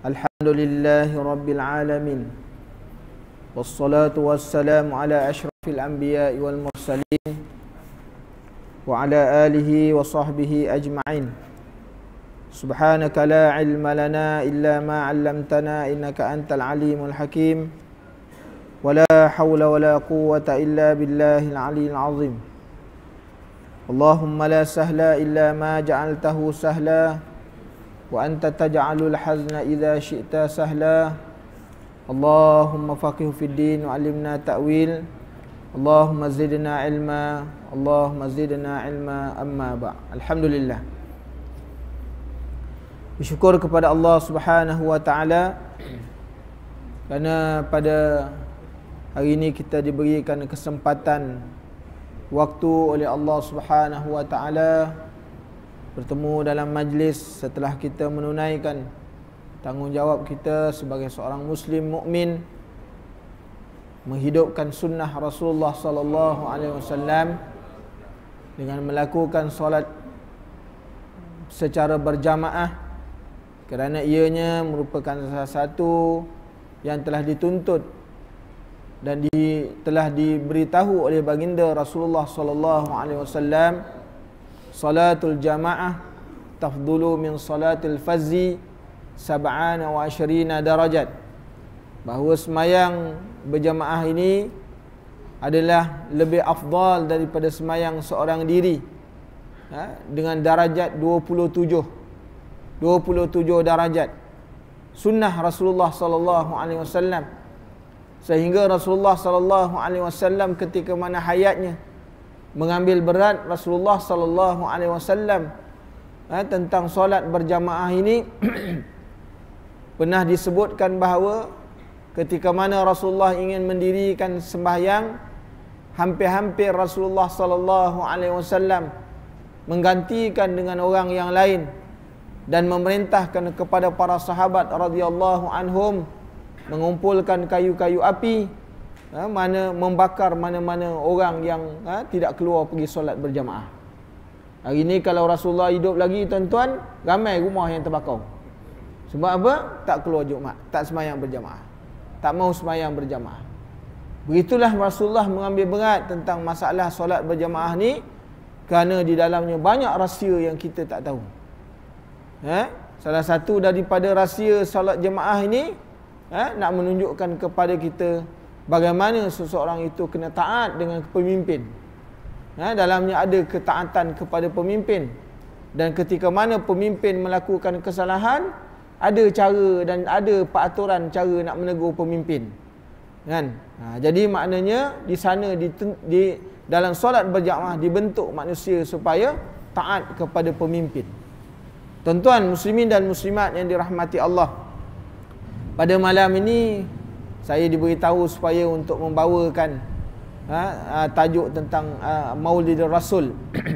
Alhamdulillahi Rabbil Alamin. Wassalatu wassalamu ala ashrafil anbiya'i wal mursalin wa ala alihi wa sahbihi ajma'in. Subhanaka la ilma lana illa ma 'allamtana innaka antal alimul hakim. Wa la hawla wa la quwwata illa billahil aliyyil azim. Allahumma la sahla illa ma ja'altahu sahla wa anta taj'alul hazna idza syi'ta sahla. Allahumma faqihhu fid din wa 'allimna ta'wil. Allahumma zidna ilma. Allahumma zidna ilma. Amma ba'. Alhamdulillah. Bersyukur kepada Allah Subhanahu wa taala kerana pada hari ini kita diberikan kesempatan waktu oleh Allah Subhanahu wa taala bertemu dalam majlis setelah kita menunaikan tanggungjawab kita sebagai seorang muslim mukmin, menghidupkan sunnah Rasulullah sallallahu alaihi wasallam dengan melakukan solat secara berjamaah, kerana ianya merupakan salah satu yang telah dituntut dan telah diberitahu oleh baginda Rasulullah sallallahu alaihi wasallam, salatul jamaah tafdulu min salatil fazzi sab'ana wa asyrina darajat, bahawa semayang berjamaah ini adalah lebih afdal daripada semayang seorang diri, dengan darajat 27 darajat sunnah Rasulullah sallallahu alaihi wasallam. Sehingga Rasulullah sallallahu alaihi wasallam ketika mana hayatnya mengambil berat Rasulullah sallallahu alaihi wasallam tentang solat berjamaah ini pernah disebutkan bahawa ketika mana Rasulullah ingin mendirikan sembahyang, hampir-hampir Rasulullah sallallahu alaihi wasallam menggantikan dengan orang yang lain dan memerintahkan kepada para sahabat radhiyallahu anhum mengumpulkan kayu-kayu api, membakar mana-mana orang yang tidak keluar pergi solat berjamaah. Hari ini kalau Rasulullah hidup lagi, tuan-tuan, ramai rumah yang terbakar. Sebab apa? Tak keluar Jumaat, tak semayang berjamaah, tak mau semayang berjamaah. Begitulah Rasulullah mengambil berat tentang masalah solat berjamaah ni, kerana di dalamnya banyak rahsia yang kita tak tahu. Salah satu daripada rahsia solat jemaah ini nak menunjukkan kepada kita bagaimana seseorang itu kena taat dengan pemimpin. Dalamnya ada ketaatan kepada pemimpin, dan ketika mana pemimpin melakukan kesalahan, ada cara dan ada peraturan cara nak menegur pemimpin, kan? Jadi maknanya di sana di dalam solat berjamaah dibentuk manusia supaya taat kepada pemimpin. Tuan-tuan muslimin dan muslimat yang dirahmati Allah, pada malam ini saya diberitahu supaya untuk membawakan tajuk tentang Maulid Rasul.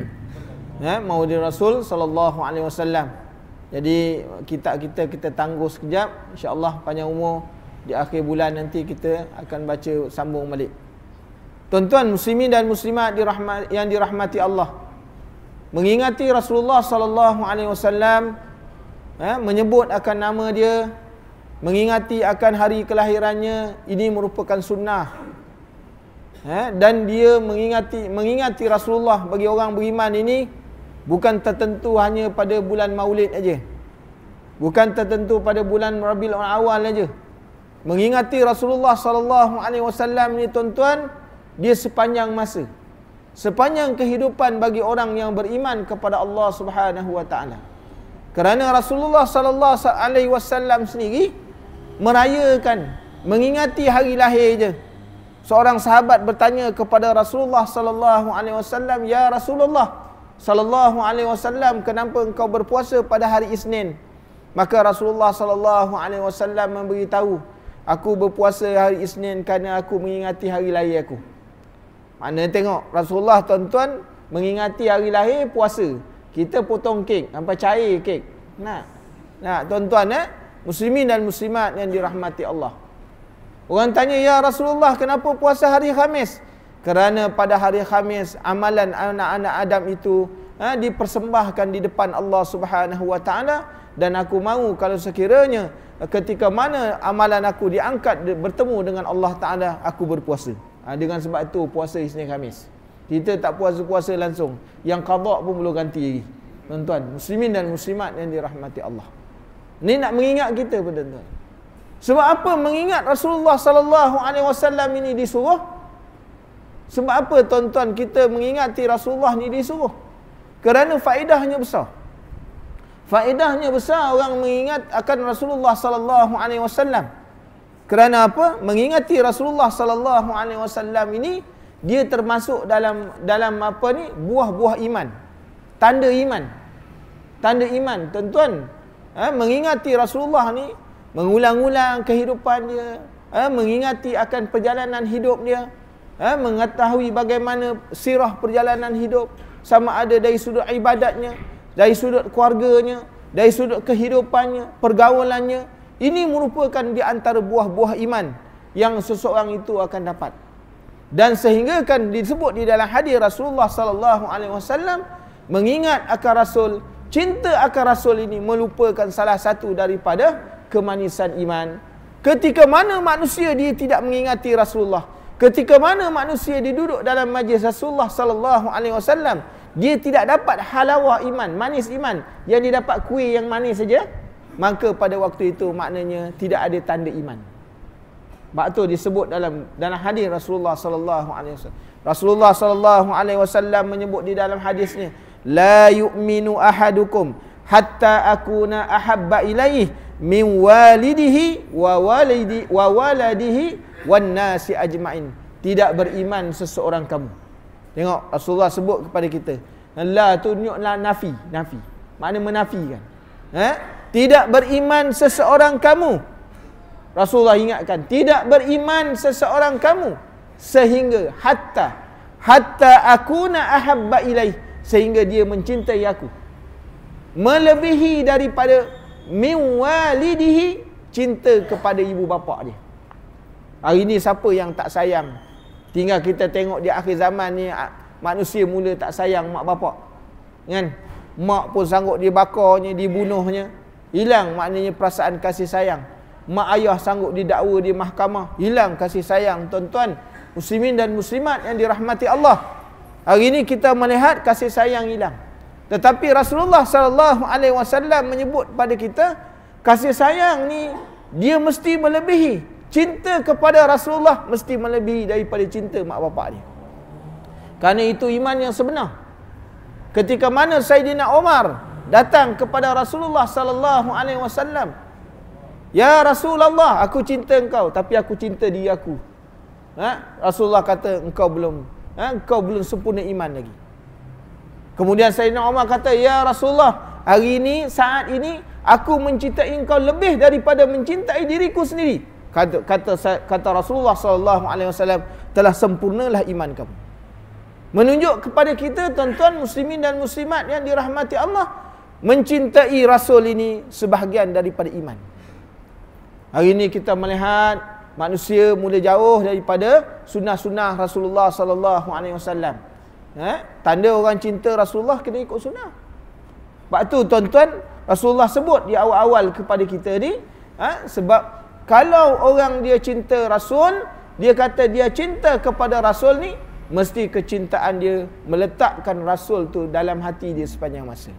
Maulid Rasul sallallahu alaihi wasallam. Jadi kita tangguh sekejap, insya-Allah panjang umur di akhir bulan nanti kita akan baca sambung balik. Tuan-tuan muslimin dan muslimat yang dirahmati Allah, mengingati Rasulullah sallallahu alaihi wasallam, menyebut akan nama dia, mengingati akan hari kelahirannya, ini merupakan sunnah. Dan dia mengingati Rasulullah bagi orang beriman ini bukan tertentu hanya pada bulan Maulid aja, bukan tertentu pada bulan Rabiul Awal aja. Mengingati Rasulullah sallallahu alaihi wasallam ni, tuan-tuan, dia sepanjang masa, sepanjang kehidupan bagi orang yang beriman kepada Allah Subhanahu wa taala. Kerana Rasulullah sallallahu alaihi wasallam sendiri merayakan, mengingati hari lahir je. Seorang sahabat bertanya kepada Rasulullah sallallahu alaihi wasallam, "Ya Rasulullah sallallahu alaihi wasallam, kenapa engkau berpuasa pada hari Isnin?" Maka Rasulullah sallallahu alaihi wasallam memberitahu, "Aku berpuasa hari Isnin kerana aku mengingati hari lahir aku." Mana tengok Rasulullah, tuan-tuan, mengingati hari lahir, puasa. Kita potong kek sampai cair kek. Nak tuan-tuan, muslimin dan muslimat yang dirahmati Allah. Orang tanya, "Ya Rasulullah, kenapa puasa hari Khamis?" Kerana pada hari Khamis amalan anak-anak Adam itu dipersembahkan di depan Allah Subhanahu wa taala dan aku mahu kalau sekiranya ketika mana amalan aku diangkat bertemu dengan Allah Ta'ala, aku berpuasa. Dengan sebab itu puasa Isnin Khamis. Kita tak puasa-puasa langsung. Yang qada pun belum ganti lagi. Tuan-tuan, muslimin dan muslimat yang dirahmati Allah. Ini nak mengingat kita, tuan-tuan. Sebab apa mengingat Rasulullah sallallahu alaihi wasallam ini disuruh? Sebab apa tuan-tuan kita mengingati Rasulullah ni disuruh? Kerana faedahnya besar. Faedahnya besar orang mengingat akan Rasulullah sallallahu alaihi wasallam. Kerana apa? Mengingati Rasulullah sallallahu alaihi wasallam ini dia termasuk dalam apa ni? Buah-buah iman. Tanda iman. Tanda iman, tuan-tuan. Mengingati Rasulullah ni, mengulang-ulang kehidupan dia, mengingati akan perjalanan hidup dia, mengetahui bagaimana sirah perjalanan hidup, sama ada dari sudut ibadatnya, dari sudut keluarganya, dari sudut kehidupannya, pergaulannya. Ini merupakan di antara buah-buah iman yang seseorang itu akan dapat. Dan sehingga kan disebut di dalam hadis Rasulullah sallallahu alaihi wasallam, mengingat akan Rasul, cinta akan Rasul ini melupakan salah satu daripada kemanisan iman. Ketika mana manusia dia tidak mengingati Rasulullah, ketika mana manusia dia duduk dalam majlis Rasulullah sallallahu alaihi wasallam, dia tidak dapat halawah iman, manis iman, yang dia dapat kuih yang manis saja, maka pada waktu itu maknanya tidak ada tanda iman. Sebab tu disebut dalam hadis Rasulullah sallallahu alaihi wasallam. Rasulullah sallallahu alaihi wasallam menyebut di dalam hadisnya, la yu'minu ahadukum hatta akuna ahabba ilaihi min walidihi wa waladihi wan nasi ajmain. Tidak beriman seseorang kamu. Tengok Rasulullah sebut kepada kita. La tunjuklah nafi. Makna menafikan. Tidak beriman seseorang kamu. Rasulullah ingatkan, tidak beriman seseorang kamu sehingga hatta akuna ahabba ilaih, sehingga dia mencintai aku melebihi daripada min walidihi, cinta kepada ibu bapa dia. Hari ni siapa yang tak sayang? Tinggal kita tengok di akhir zaman ni, manusia mula tak sayang mak bapak, kan? Mak pun sanggup dibakarnya, dibunuhnya, hilang maknanya perasaan kasih sayang. Mak ayah sanggup didakwa di mahkamah, hilang kasih sayang. Tuan-tuan muslimin dan muslimat yang dirahmati Allah, hari ini kita melihat kasih sayang hilang. Tetapi Rasulullah sallallahu alaihi wasallam menyebut pada kita, kasih sayang ni dia mesti melebihi, cinta kepada Rasulullah mesti melebihi daripada cinta mak bapak dia. Kerana itu iman yang sebenar. Ketika mana Saidina Umar datang kepada Rasulullah sallallahu alaihi wasallam, ya Rasulullah, aku cinta engkau tapi aku cinta diri aku. Rasulullah kata, engkau belum sempurna iman lagi. Kemudian Saidina Umar kata, ya Rasulullah, hari ini, saat ini aku mencintai engkau lebih daripada mencintai diriku sendiri. Kata Rasulullah sallallahu alaihi wasallam, telah sempurnalah iman kamu. Menunjuk kepada kita, tuan-tuan muslimin dan muslimat yang dirahmati Allah, mencintai Rasul ini sebahagian daripada iman. Hari ini kita melihat manusia mula jauh daripada sunnah-sunnah Rasulullah sallallahu alaihi wasallam. Tanda orang cinta Rasulullah kena ikut sunnah. Sebab tu tuan-tuan, Rasulullah sebut di awal-awal kepada kita ni, sebab kalau orang dia cinta Rasul, dia kata dia cinta kepada Rasul ni, mesti kecintaan dia meletakkan Rasul tu dalam hati dia sepanjang masa.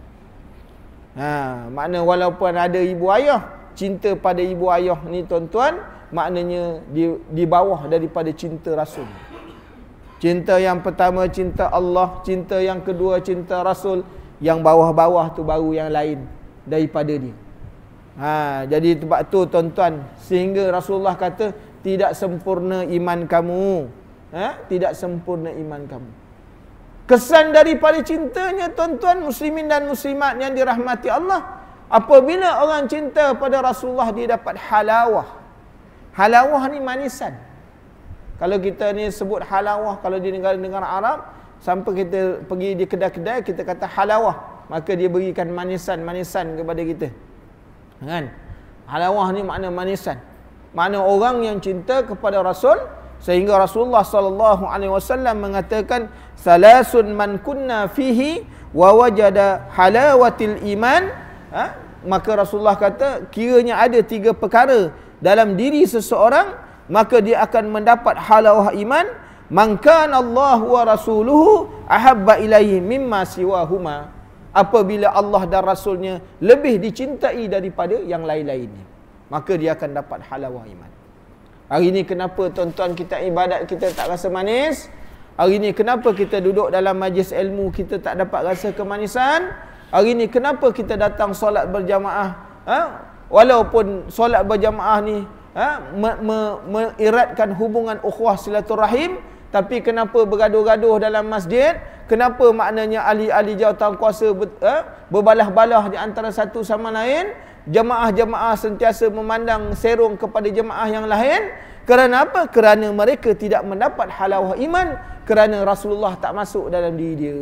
Makna walaupun ada ibu ayah, cinta pada ibu ayah ni tuan-tuan, maknanya di bawah daripada cinta Rasul. Cinta yang pertama cinta Allah, cinta yang kedua cinta Rasul, yang bawah-bawah tu baru yang lain daripada dia. Jadi sebab tu tuan-tuan, sehingga Rasulullah kata, tidak sempurna iman kamu. Tidak sempurna iman kamu. Kesan daripada cintanya tuan-tuan muslimin dan muslimat yang dirahmati Allah, apabila orang cinta pada Rasulullah, dia dapat halawah. Halawah ni manisan. Kalau kita ni sebut halawah, kalau di negara-negara Arab, sampai kita pergi di kedai-kedai, kita kata halawah, maka dia berikan manisan-manisan kepada kita, kan? Halawah ni makna manisan, makna orang yang cinta kepada Rasul. Sehingga Rasulullah sallallahu alaihi wasallam mengatakan, salasun man kunna fihi wa wajada halawatil iman, maka Rasulullah kata, kiranya ada 3 perkara dalam diri seseorang, maka dia akan mendapat halawah iman. Man kana Allah wa rasuluhu ahabba ilaihi mimma siwahuma. Apabila Allah dan Rasulnya lebih dicintai daripada yang lain-lainnya, maka dia akan dapat halawah iman. Hari ini kenapa tuan-tuan kita ibadat kita tak rasa manis? Hari ini kenapa kita duduk dalam majlis ilmu kita tak dapat rasa kemanisan? Hari ini kenapa kita datang solat berjamaah? Walaupun solat berjamaah ni mengiratkan hubungan ukhuwah silaturahim, tapi kenapa bergaduh-gaduh dalam masjid? Kenapa maknanya ahli-ahli jawatan kuasa berbalah-balah di antara satu sama lain? Jemaah-jemaah sentiasa memandang serong kepada jemaah yang lain. Kerana apa? Kerana mereka tidak mendapat halawah iman, kerana Rasulullah tak masuk dalam diri dia.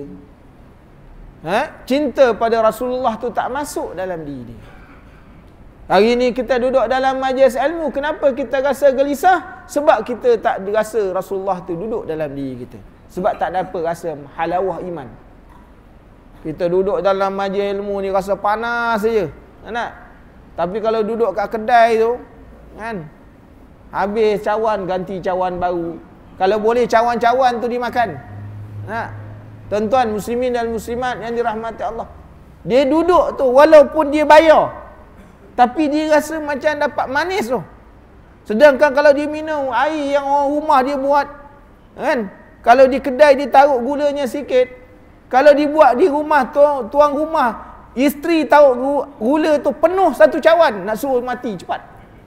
Cinta pada Rasulullah tu tak masuk dalam diri dia. Hari ini kita duduk dalam majlis ilmu, kenapa kita rasa gelisah? Sebab kita tak rasa Rasulullah tu duduk dalam diri kita. Sebab tak dapat rasa halawah iman. Kita duduk dalam majlis ilmu ni rasa panas saja. Tapi kalau duduk kat kedai tu, kan, habis cawan ganti cawan baru. Kalau boleh cawan-cawan tu dimakan. Tuan-tuan muslimin dan muslimat yang dirahmati Allah, dia duduk tu walaupun dia bayar, tapi dia rasa macam dapat manis tu. Sedangkan kalau dia minum air yang orang rumah dia buat, kan, kalau di kedai dia taruh gulanya sikit, kalau dibuat di rumah tu, tuan rumah, isteri taruh gula tu penuh satu cawan, nak suruh mati cepat.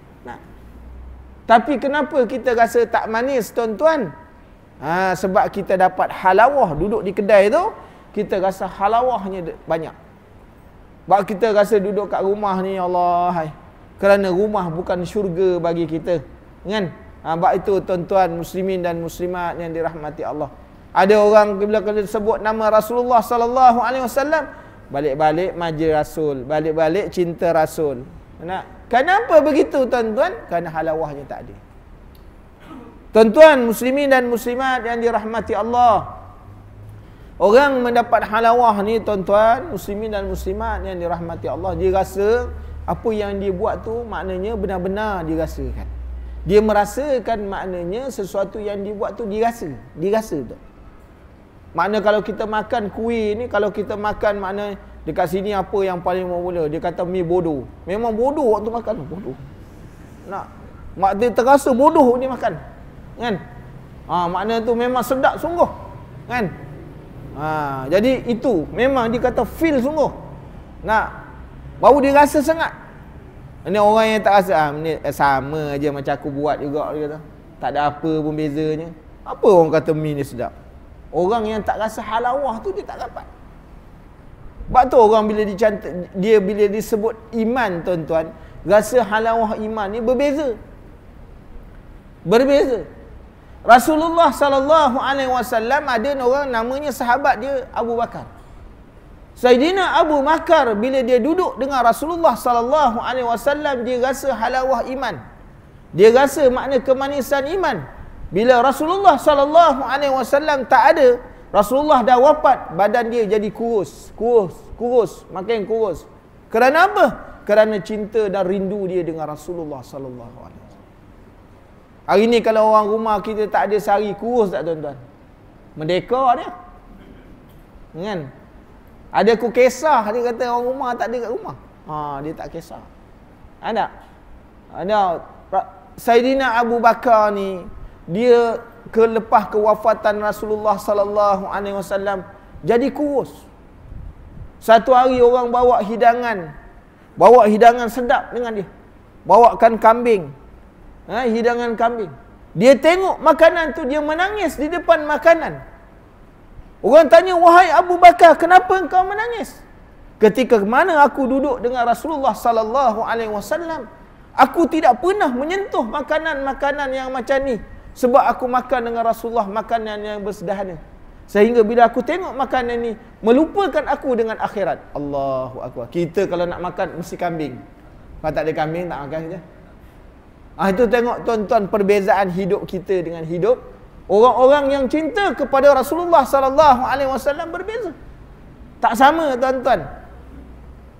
Tapi kenapa kita rasa tak manis, tuan-tuan? Sebab kita dapat halawah duduk di kedai tu, kita rasa halawahnya banyak. Sebab kita rasa duduk kat rumah ni, Allah, kerana rumah bukan syurga bagi kita, kan? Sebab itu tuan-tuan muslimin dan muslimat yang dirahmati Allah, ada orang bila kita sebut nama Rasulullah sallallahu alaihi wasallam, balik-balik majlis Rasul, balik-balik cinta Rasul. Kenapa begitu, tuan-tuan? Kerana halawahnya tak ada. Tuan-tuan muslimin dan muslimat yang dirahmati Allah, orang mendapat halawah ni, tuan-tuan muslimin dan muslimat yang dirahmati Allah, dia rasa apa yang dia buat tu maknanya benar-benar dirasakan. Dia merasakan maknanya sesuatu yang dia buat tu dirasa tu. Makna kalau kita makan kuih ni, kalau kita makan, makna dekat sini apa yang paling mula? Dia kata mi bodoh. Memang bodoh waktu makan, bodoh. Mak dia terasa bodoh dia makan, kan? Makna tu memang sedap sungguh, kan? Jadi itu memang dia kata feel sungguh. Baru dia rasa sangat. Ini orang yang tak rasa, ni sama aja macam aku buat juga, dia kata. Tak ada apa pun bezanya. Apa orang kata mi ni sedap? Orang yang tak rasa halawah tu dia tak dapat. Sebab tu orang bila disebut iman, tuan-tuan, rasa halawah iman ni berbeza. Rasulullah sallallahu alaihi wasallam ada orang namanya sahabat dia Abu Bakar. Sayyidina Abu Bakar bila dia duduk dengan Rasulullah sallallahu alaihi wasallam, dia rasa halawah iman. Dia rasa makna kemanisan iman. Bila Rasulullah sallallahu alaihi wasallam tak ada, Rasulullah dah wafat, badan dia jadi kurus, makin kurus. Kerana apa? Kerana cinta dan rindu dia dengan Rasulullah sallallahu alaihi wasallam. Hari ni kalau orang rumah kita tak ada sehari, kurus tak, tuan-tuan? Merdeka dia, kan? Ada aku kisah, dia kata orang rumah tak ada kat rumah. Dia tak kisah. Ada Sayyidina Abu Bakar ni, dia lepas kewafatan Rasulullah sallallahu alaihi wasallam jadi kurus. Satu hari orang bawa hidangan sedap dengan dia. Bawakan kambing. Hidangan kambing. Dia tengok makanan tu, dia menangis di depan makanan. Orang tanya, wahai Abu Bakar, kenapa engkau menangis? Ketika mana aku duduk dengan Rasulullah sallallahu alaihi wasallam, aku tidak pernah menyentuh makanan-makanan yang macam ni, sebab aku makan dengan Rasulullah makanan yang bersederhana. Sehingga bila aku tengok makanan ni, melupakan aku dengan akhirat. Allahu akbar. Kita kalau nak makan mesti kambing. Kalau tak ada kambing tak makan saja. Itu tengok, tuan-tuan, perbezaan hidup kita dengan hidup orang-orang yang cinta kepada Rasulullah sallallahu alaihi wasallam berbeza. Tak sama, tuan-tuan.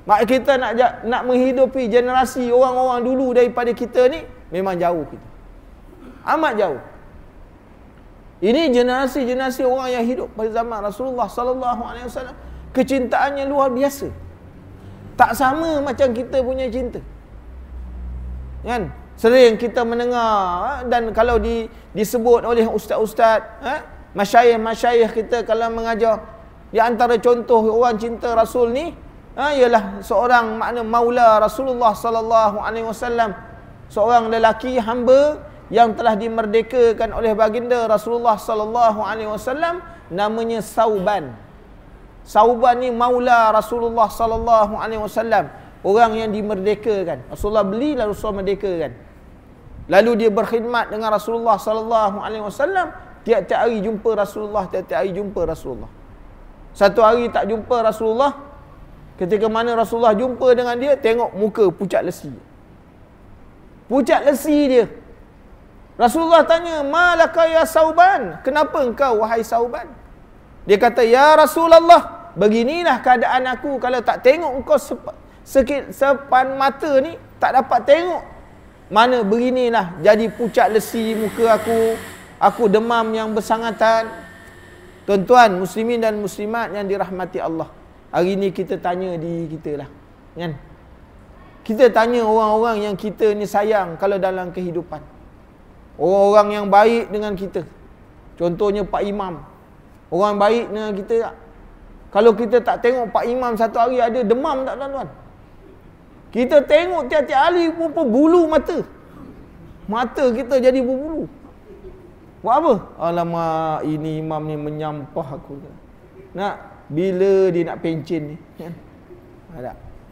Mak kita nak menghidupi generasi orang-orang dulu daripada kita ni memang jauh kita. Amat jauh. Ini generasi-generasi orang yang hidup pada zaman Rasulullah sallallahu alaihi wasallam, kecintaannya luar biasa. Tak sama macam kita punya cinta. Kan? Sering kita mendengar dan kalau disebut oleh ustaz-ustaz, masyayikh-masyayikh kita kalau mengajar, di antara contoh orang cinta Rasul ni ialah seorang makna maula Rasulullah sallallahu alaihi wasallam, seorang lelaki hamba yang telah dimerdekakan oleh baginda Rasulullah sallallahu alaihi wasallam, namanya Sauban. Sauban ni maula Rasulullah sallallahu alaihi wasallam, orang yang dimerdekakan. Rasulullah beli lalu Rasulullah merdekakan. Lalu dia berkhidmat dengan Rasulullah sallallahu alaihi wasallam, tiap-tiap hari jumpa Rasulullah, tiap-tiap hari jumpa Rasulullah. Satu hari tak jumpa Rasulullah, ketika mana Rasulullah jumpa dengan dia, tengok muka pucat lesi. Pucat lesi dia. Rasulullah tanya, "Malaka ya Sauban? Kenapa engkau wahai Sauban?" Dia kata, "Ya Rasulullah, beginilah keadaan aku kalau tak tengok engkau sepan mata ni, tak dapat tengok. Mana beginilah, jadi pucat lesi muka aku demam yang bersangatan." Tuan-tuan muslimin dan muslimat yang dirahmati Allah, hari ni kita tanya diri kita lah, kan? Kita tanya orang-orang yang kita ni sayang kalau dalam kehidupan, orang-orang yang baik dengan kita, contohnya Pak Imam, orang baik dengan kita tak? Kalau kita tak tengok Pak Imam satu hari ada demam tak tuan-tuan? Kita tengok tiap-tiap hari pun bulu mata kita jadi berbulu. Buat apa? Alamak, ini imam ni menyampah aku. Nak, bila dia nak pencin ni? Ada.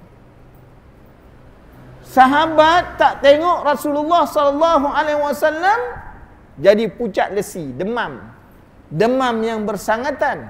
Sahabat tak tengok Rasulullah sallallahu alaihi wasallam jadi pucat lesi, demam yang bersangatan.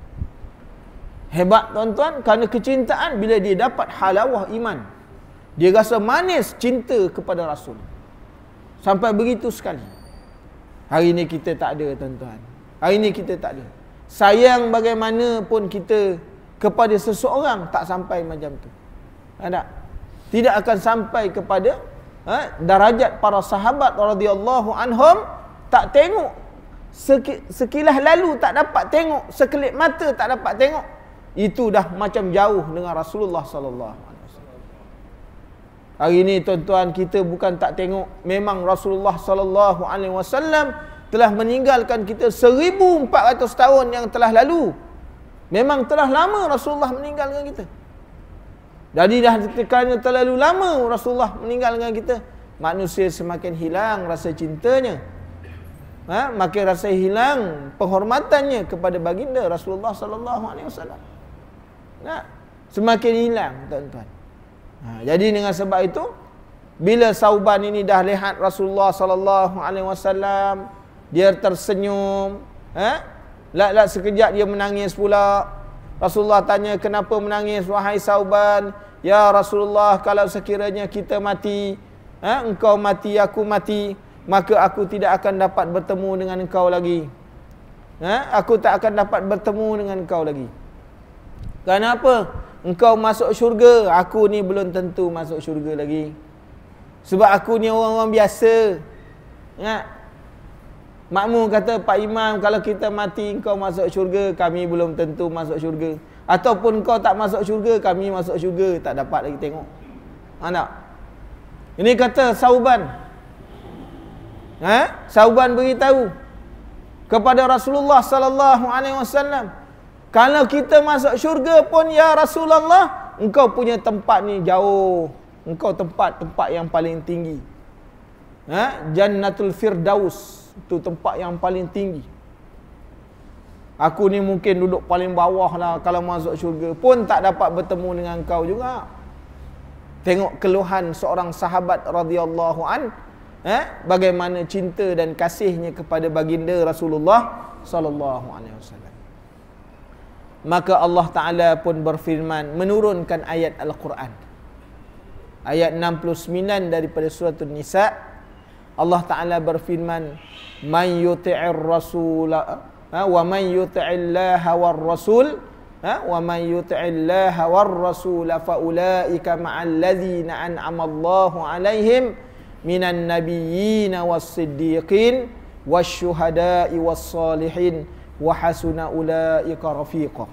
Hebat tuan-tuan, kerana kecintaan, bila dia dapat halawah iman, dia rasa manis cinta kepada Rasul. Sampai begitu sekali. Hari ini kita tak ada tuan-tuan. Hari ini kita tak ada. Sayang bagaimanapun kita kepada seseorang, tak sampai macam tu. Ada? Tidak akan sampai kepada darajat para sahabat radhiyallahu anhum. Tak tengok sekilas lalu, tak dapat tengok, sekelip mata tak dapat tengok. Itu dah macam jauh dengan Rasulullah sallallahu alaihi wasallam. Hari ini tuan-tuan, kita bukan tak tengok, memang Rasulullah sallallahu alaihi wasallam telah meninggalkan kita 1400 tahun yang telah lalu. Memang telah lama Rasulullah meninggalkan kita. Jadi dah kerana terlalu lama Rasulullah meninggalkan kita, manusia semakin hilang rasa cintanya. Makin rasa hilang penghormatannya kepada baginda Rasulullah sallallahu alaihi wasallam. Semakin hilang tuan-tuan. Jadi dengan sebab itu, bila Sauban ini dah lihat Rasulullah sallallahu alaihi wasallam, dia tersenyum, lak sekejap dia menangis pula. Rasulullah tanya, "Kenapa menangis wahai Sauban?" "Ya Rasulullah, kalau sekiranya kita mati, engkau mati, aku mati, maka aku tidak akan dapat bertemu dengan engkau lagi. Aku tak akan dapat bertemu dengan engkau lagi. Kenapa? Engkau masuk syurga, aku ni belum tentu masuk syurga lagi. Sebab aku ni orang-orang biasa." Makmum kata, "Pak Imam, kalau kita mati engkau masuk syurga, kami belum tentu masuk syurga. Ataupun engkau tak masuk syurga, kami masuk syurga, tak dapat lagi tengok." Anak. Ini kata Sauban. Sauban beritahu kepada Rasulullah sallallahu alaihi wasallam, "Kalau kita masuk syurga pun ya Rasulullah, engkau punya tempat ni jauh. Engkau tempat yang paling tinggi. Jannatul Firdaus, itu tempat yang paling tinggi. Aku ni mungkin duduk paling bawah lah, kalau masuk syurga pun tak dapat bertemu dengan engkau juga." Tengok keluhan seorang sahabat radhiyallahu an, bagaimana cinta dan kasihnya kepada baginda Rasulullah sallallahu alaihi wasallam. Maka Allah Taala pun berfirman, menurunkan ayat Al-Quran. Ayat 69 daripada surah An-Nisa, Allah Taala berfirman, "Man yuti'ir rasul wa man yuti'illaha war rasul Wa man yuti'illaha war rasul fa ulaika ma'al ladzina an'ama Allahu 'alaihim minan nabiyyin was-siddiqin wasyuhada'i was-salihin wa hasuna ulaika rafiqa.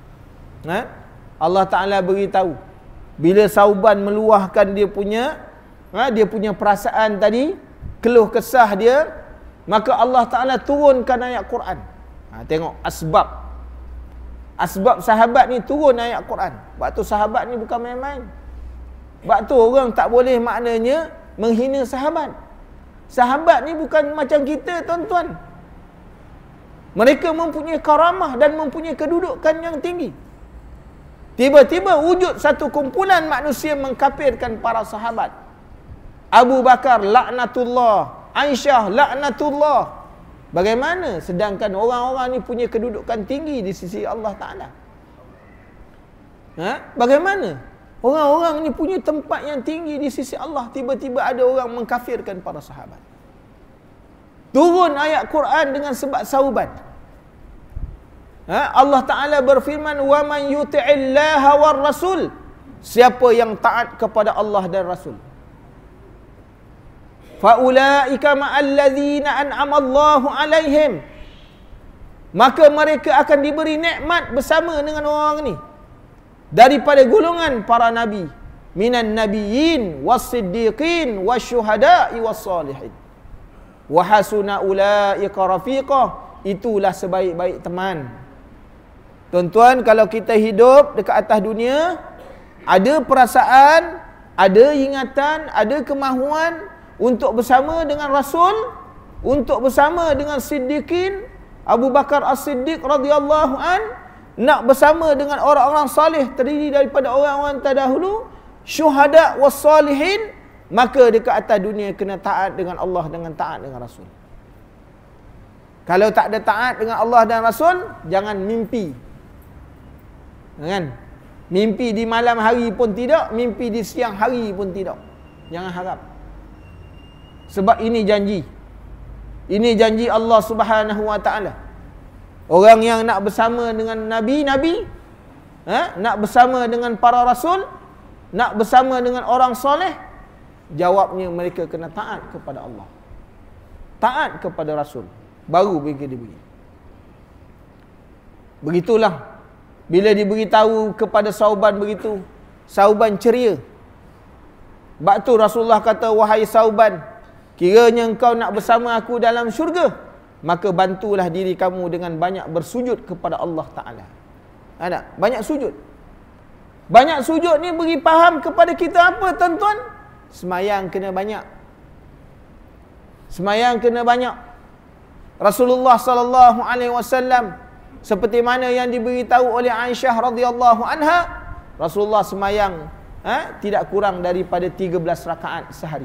Allah Taala beritahu bila Sauban meluahkan dia punya perasaan tadi, keluh kesah dia, maka Allah Taala turunkan ayat Quran. Tengok asbab sahabat ni turun ayat Quran. Sebab tu sahabat ni bukan main-main. Sebab tu orang tak boleh maknanya menghina sahabat. Sahabat ni bukan macam kita, tuan-tuan. Mereka mempunyai karamah dan mempunyai kedudukan yang tinggi. Tiba-tiba wujud satu kumpulan manusia mengkafirkan para sahabat. Abu Bakar laknatullah, Aisyah laknatullah. Bagaimana sedangkan orang-orang ni punya kedudukan tinggi di sisi Allah Ta'ala? Bagaimana orang-orang ni punya tempat yang tinggi di sisi Allah, tiba-tiba ada orang mengkafirkan para sahabat? Turun ayat Quran dengan sebab Sauban. Allah Ta'ala berfirman, wa man yuti'illaha war rasul, siapa yang taat kepada Allah dan Rasul, faulaika ma'al ladzina an'ama Allahu 'alaihim, maka mereka akan diberi nikmat bersama dengan orang ni daripada golongan para nabi, minan nabiyyin was-siddiqin wasyuhada'i was-salihin wa hasuna ulaika rafiqa, itulah sebaik-baik teman. Tuan-tuan, kalau kita hidup dekat atas dunia, ada perasaan, ada ingatan, ada kemahuan untuk bersama dengan Rasul, untuk bersama dengan Siddiqin, Abu Bakar As-Siddiq radhiyallahu an, nak bersama dengan orang-orang salih terdiri daripada orang-orang terdahulu, syuhada was-salihin, maka dekat atas dunia kena taat dengan Allah dengan taat dengan Rasul. Kalau tak ada taat dengan Allah dan Rasul, jangan mimpi. Kan? Mimpi di malam hari pun tidak, mimpi di siang hari pun tidak. Jangan harap. Sebab ini janji. Ini janji Allah Subhanahu wa taala. Orang yang nak bersama dengan nabi-nabi, nak bersama dengan para rasul, nak bersama dengan orang soleh, jawabnya mereka kena taat kepada Allah, taat kepada Rasul, baru mereka diberi. Begitulah bila diberitahu kepada Sauban begitu, Sauban ceria. Sebab tu Rasulullah kata, wahai Sauban, kiranya engkau nak bersama aku dalam syurga, maka bantulah diri kamu dengan banyak bersujud kepada Allah Ta'ala. Ada banyak sujud. Banyak sujud ni beri faham kepada kita apa, tuan-tuan? Semayang kena banyak. Semayang kena banyak. Rasulullah sallallahu alaihi wasallam seperti mana yang diberitahu oleh Aisyah radhiyallahu anha, Rasulullah semayang tidak kurang daripada 13 rakaat sehari.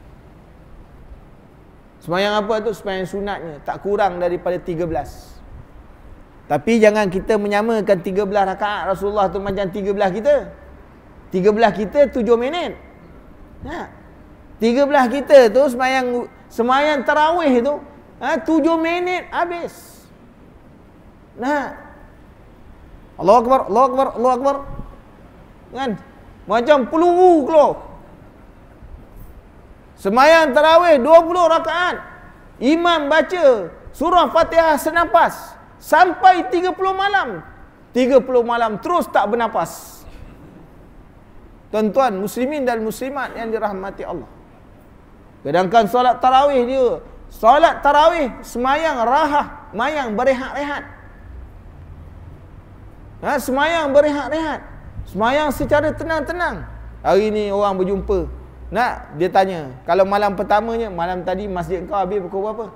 Semayang apa tu? Semayang sunatnya tak kurang daripada 13. Tapi jangan kita menyamakan 13 rakaat Rasulullah tu macam 13 kita. 13 kita 7 minit. 13 kita tu semayang tarawih tu 7 minit habis. Allahu Akbar, Allahu Akbar, Allahu Akbar. Kan? Macam peluru keluar. Semayang tarawih 20 rakaat. Imam baca surah Fatihah senapas sampai 30 malam. 30 malam terus tak bernafas. Tuan-tuan muslimin dan muslimat yang dirahmati Allah. Sedangkan solat tarawih dia, solat tarawih semayang rahah, semayang berehat-rehat. Semayang berehat-rehat, semayang secara tenang-tenang. Hari ni orang berjumpa, dia tanya, kalau malam pertamanya, malam tadi masjid kau habis pukul berapa?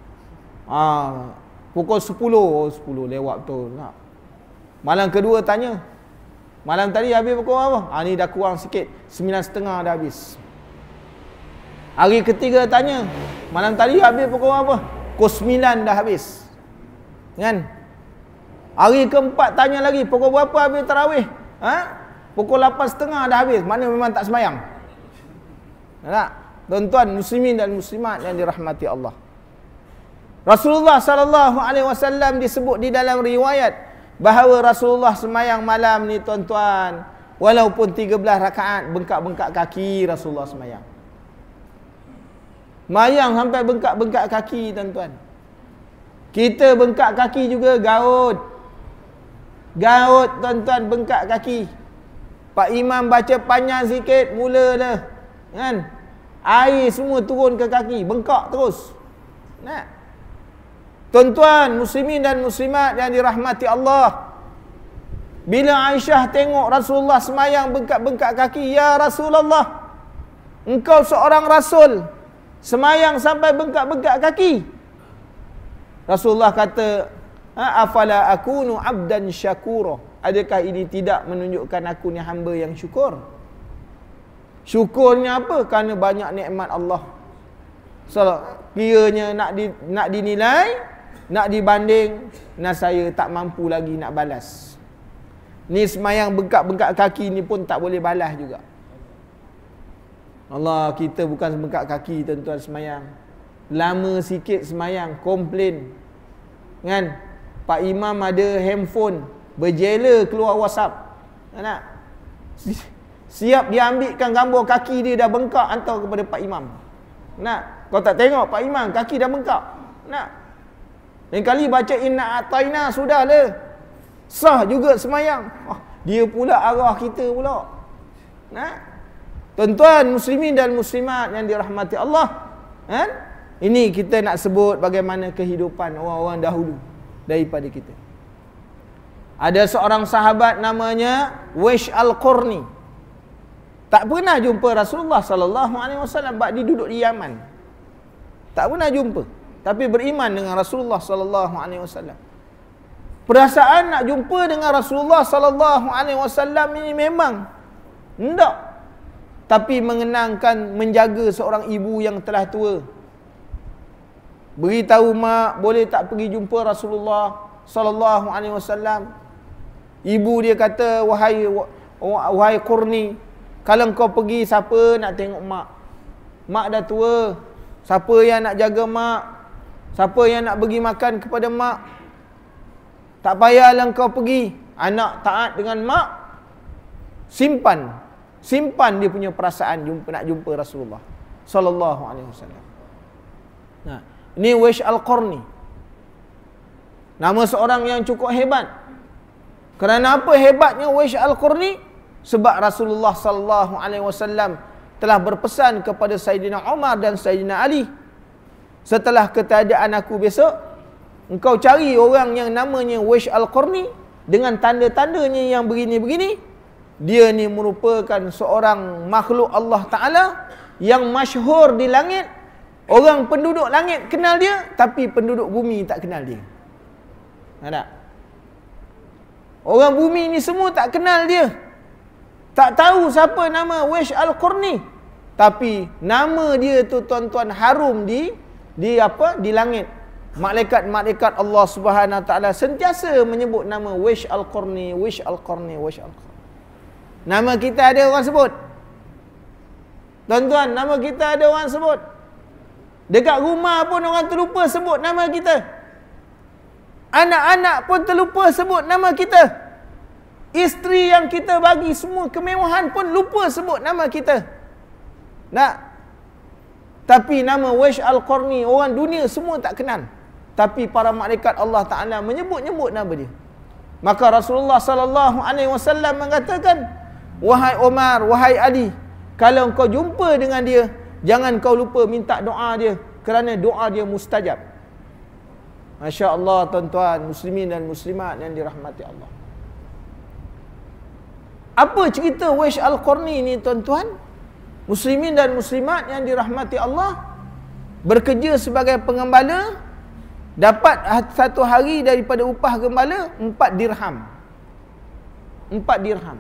Pukul 10. 10 lewat betul. Malam kedua tanya, malam tadi habis pukul berapa? Ni dah kurang sikit, 9.30 dah habis. Hari ketiga tanya, malam tadi habis pukul berapa? Pukul 9 dah habis. Kan? Hari keempat tanya lagi, pukul berapa habis tarawih? Pukul 8.30 dah habis. Mana memang tak semayang. Tak? Tuan-tuan muslimin dan muslimat yang dirahmati Allah. Rasulullah sallallahu alaihi wasallam disebut di dalam riwayat bahawa Rasulullah semayang malam ni tuan-tuan, walaupun 13 rakaat, bengkak-bengkak kaki Rasulullah semayang. Mayang sampai bengkak-bengkak kaki tuan-tuan. Kita bengkak kaki juga gaut. Gaut tuan-tuan, bengkak kaki. Pak Imam baca panjang sikit, mula dah. Kan? Air semua turun ke kaki, bengkak terus. Nah. Tuan-tuan, muslimin dan muslimat yang dirahmati Allah. Bila Aisyah tengok Rasulullah semayang bengkak-bengkak kaki, ya Rasulullah, engkau seorang Rasul, semayang sampai bengkak-bengkak kaki. Rasulullah kata, afala akunu abdan syakura. Adakah ini tidak menunjukkan aku ni hamba yang syukur? Syukurnya apa? Kerana banyak nikmat Allah. So, kiranya nak dinilai, nak dibanding, nah saya tak mampu lagi nak balas. Ni semayang bengkak-bengkak kaki ni pun tak boleh balas juga. Allah, kita bukan bengkak kaki tuan-tuan semayang. Lama sikit semayang, komplain. Kan? Pak Imam ada handphone, berjela keluar WhatsApp. Nak? Siap dia ambilkan gambar kaki dia dah bengkak, hantar kepada Pak Imam. Nak? Kau tak tengok Pak Imam, kaki dah bengkak. Nak? Lain kali baca inna ataina sudahlah. Sah juga semayang. Dia pula arah kita pula. Nak? Tuan-tuan muslimin dan muslimat yang dirahmati Allah. Kan? Ini kita nak sebut bagaimana kehidupan orang-orang dahulu daripada kita. Ada seorang sahabat namanya Wish Al-Qurni. Tak pernah jumpa Rasulullah sallallahu alaihi wasallam, sebab dia duduk di Yaman. Tak pernah jumpa, tapi beriman dengan Rasulullah sallallahu alaihi wasallam. Perasaan nak jumpa dengan Rasulullah sallallahu alaihi wasallam ini memang hendak, tapi mengenangkan menjaga seorang ibu yang telah tua. Beritahu mak, boleh tak pergi jumpa Rasulullah sallallahu alaihi wasallam. Ibu dia kata, wahai Qurni, kalau kau pergi, siapa nak tengok mak? Mak dah tua. Siapa yang nak jaga mak? Siapa yang nak bagi makan kepada mak? Tak payahlah kau pergi. Anak taat dengan mak, simpan dia punya perasaan nak jumpa Rasulullah sallallahu alaihi wasallam. Nah, ini Wish Al-Qurni. Nama seorang yang cukup hebat. Kerana apa hebatnya Wish Al-Qurni? Sebab Rasulullah sallallahu alaihi wasallam telah berpesan kepada Sayyidina Umar dan Sayyidina Ali, setelah ketiadaan aku besok, engkau cari orang yang namanya Wish Al-Qurni dengan tanda-tandanya yang begini-begini. Dia ni merupakan seorang makhluk Allah Ta'ala yang masyhur di langit. Orang penduduk langit kenal dia, tapi penduduk bumi tak kenal dia. Ada? Orang bumi ni semua tak kenal dia. Tak tahu siapa nama Wish Al-Qurni. Tapi nama dia tu tuan-tuan harum di langit. Malaikat-malaikat Allah Subhanahu Wa Taala sentiasa menyebut nama Wish Al-Qurni, Wish Al-Qurni, Wish Al-Qurni. Nama kita ada orang sebut. Tuan-tuan, nama kita ada orang sebut. Dekat rumah pun orang terlupa sebut nama kita. Anak-anak pun terlupa sebut nama kita. Isteri yang kita bagi semua kemewahan pun lupa sebut nama kita. Nak? Tapi nama Wish Al-Qurni orang dunia semua tak kenal. Tapi para malaikat Allah Ta'ala menyebut-nyebut nama dia. Maka Rasulullah sallallahu alaihi wasallam mengatakan, wahai Umar, wahai Ali, kalau kau jumpa dengan dia, jangan kau lupa minta doa dia, kerana doa dia mustajab. Masya Allah tuan-tuan, muslimin dan muslimat yang dirahmati Allah. Apa cerita Wish Al-Qurni ni tuan-tuan? Muslimin dan muslimat yang dirahmati Allah, bekerja sebagai pengembala, dapat satu hari daripada upah gembala 4 dirham. 4 dirham.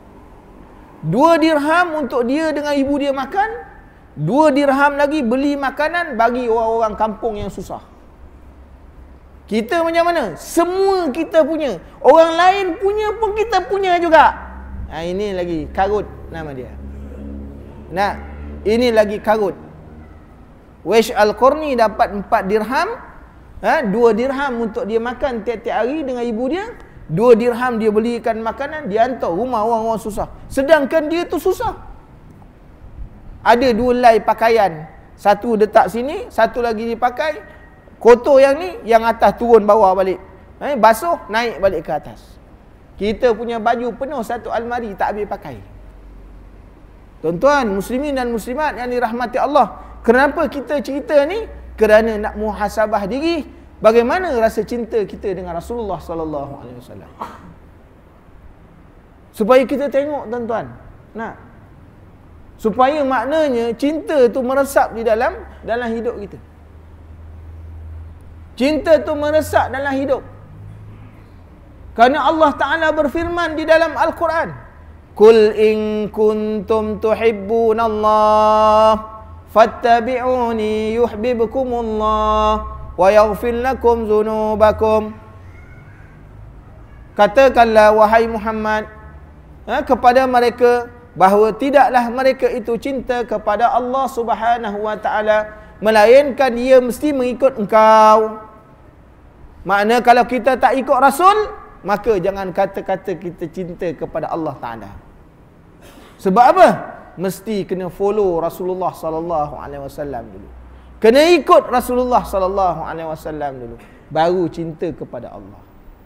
2 dirham untuk dia dengan ibu dia makan, 2 dirham lagi beli makanan bagi orang-orang kampung yang susah. Kita macam mana? Semua kita punya. Orang lain punya pun kita punya juga. Ini lagi karut nama dia. Nah, ini lagi karut. Wish Al-Qurni dapat 4 dirham, 2 dirham untuk dia makan tiap-tiap hari dengan ibu dia, 2 dirham dia belikan makanan, dia hantar rumah orang-orang susah. Sedangkan dia tu susah. Ada 2 lai pakaian, satu letak sini, satu lagi dipakai. Kotor yang ni, yang atas turun bawah balik. Basuh, naik balik ke atas. Kita punya baju penuh satu almari, tak habis pakai. Tuan-tuan, muslimin dan muslimat yang dirahmati Allah, kenapa kita cerita ni? Kerana nak muhasabah diri, bagaimana rasa cinta kita dengan Rasulullah sallallahu alaihi wasallam. Supaya kita tengok, tuan-tuan. Supaya maknanya cinta tu meresap di dalam hidup kita. Cinta tu meresap dalam hidup. Kerana Allah Ta'ala berfirman di dalam Al-Quran, Qul in kuntum tuhibbunallah fattabi'uni yuhibbukumullah wa yaghfir lakum dhunubakum. Katakanlah wahai Muhammad kepada mereka bahawa tidaklah mereka itu cinta kepada Allah Subhanahu wa Ta'ala, melainkan dia mesti mengikut engkau. Makna kalau kita tak ikut Rasul, maka jangan kata-kata kita cinta kepada Allah Ta'ala. Sebab apa? Mesti kena follow Rasulullah sallallahu alaihi wasallam dulu. Kena ikut Rasulullah sallallahu alaihi wasallam dulu, baru cinta kepada Allah.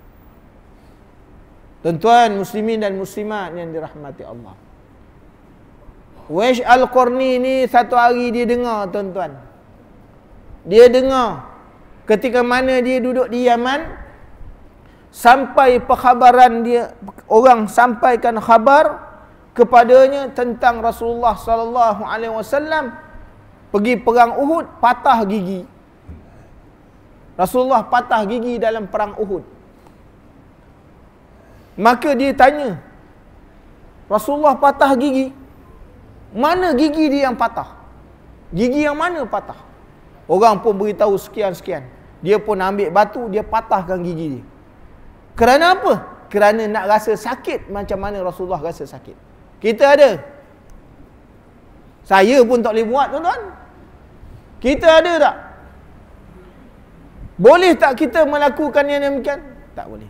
Tuan-tuan muslimin dan muslimat yang dirahmati Allah, Uwais Al-Qarni ni satu hari dia dengar, tuan-tuan. Dia dengar ketika mana dia duduk di Yaman, sampai perkhabaran dia, orang sampaikan khabar kepadanya tentang Rasulullah sallallahu alaihi wasallam pergi perang Uhud, patah gigi. Rasulullah patah gigi dalam perang Uhud. Maka dia tanya, Rasulullah patah gigi, mana gigi dia yang patah? Gigi yang mana patah? Orang pun beritahu sekian-sekian. Dia pun ambil batu, dia patahkan gigi dia. Kerana apa? Kerana nak rasa sakit macam mana Rasulullah rasa sakit. Kita ada. Saya pun tak boleh buat, tuan-tuan. Kita ada tak? Boleh tak kita melakukan yang demikian? Tak boleh.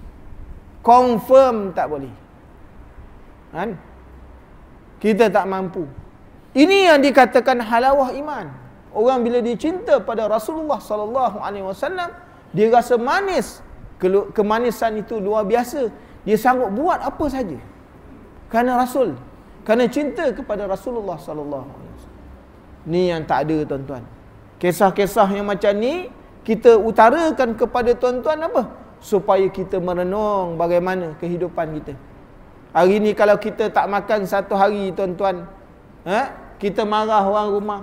Confirm tak boleh. Kan? Kita tak mampu. Ini yang dikatakan halawah iman. Orang bila dia cinta pada Rasulullah sallallahu alaihi wasallam, dia rasa manis. Kemanisan itu luar biasa. Dia sanggup buat apa saja kerana Rasul, kerana cinta kepada Rasulullah sallallahu alaihi wasallam. Ni yang tak ada, tuan-tuan. Kisah-kisah yang macam ni kita utarakan kepada tuan-tuan apa? Supaya kita merenung bagaimana kehidupan kita. Hari ni kalau kita tak makan satu hari, tuan-tuan, kita marah orang rumah.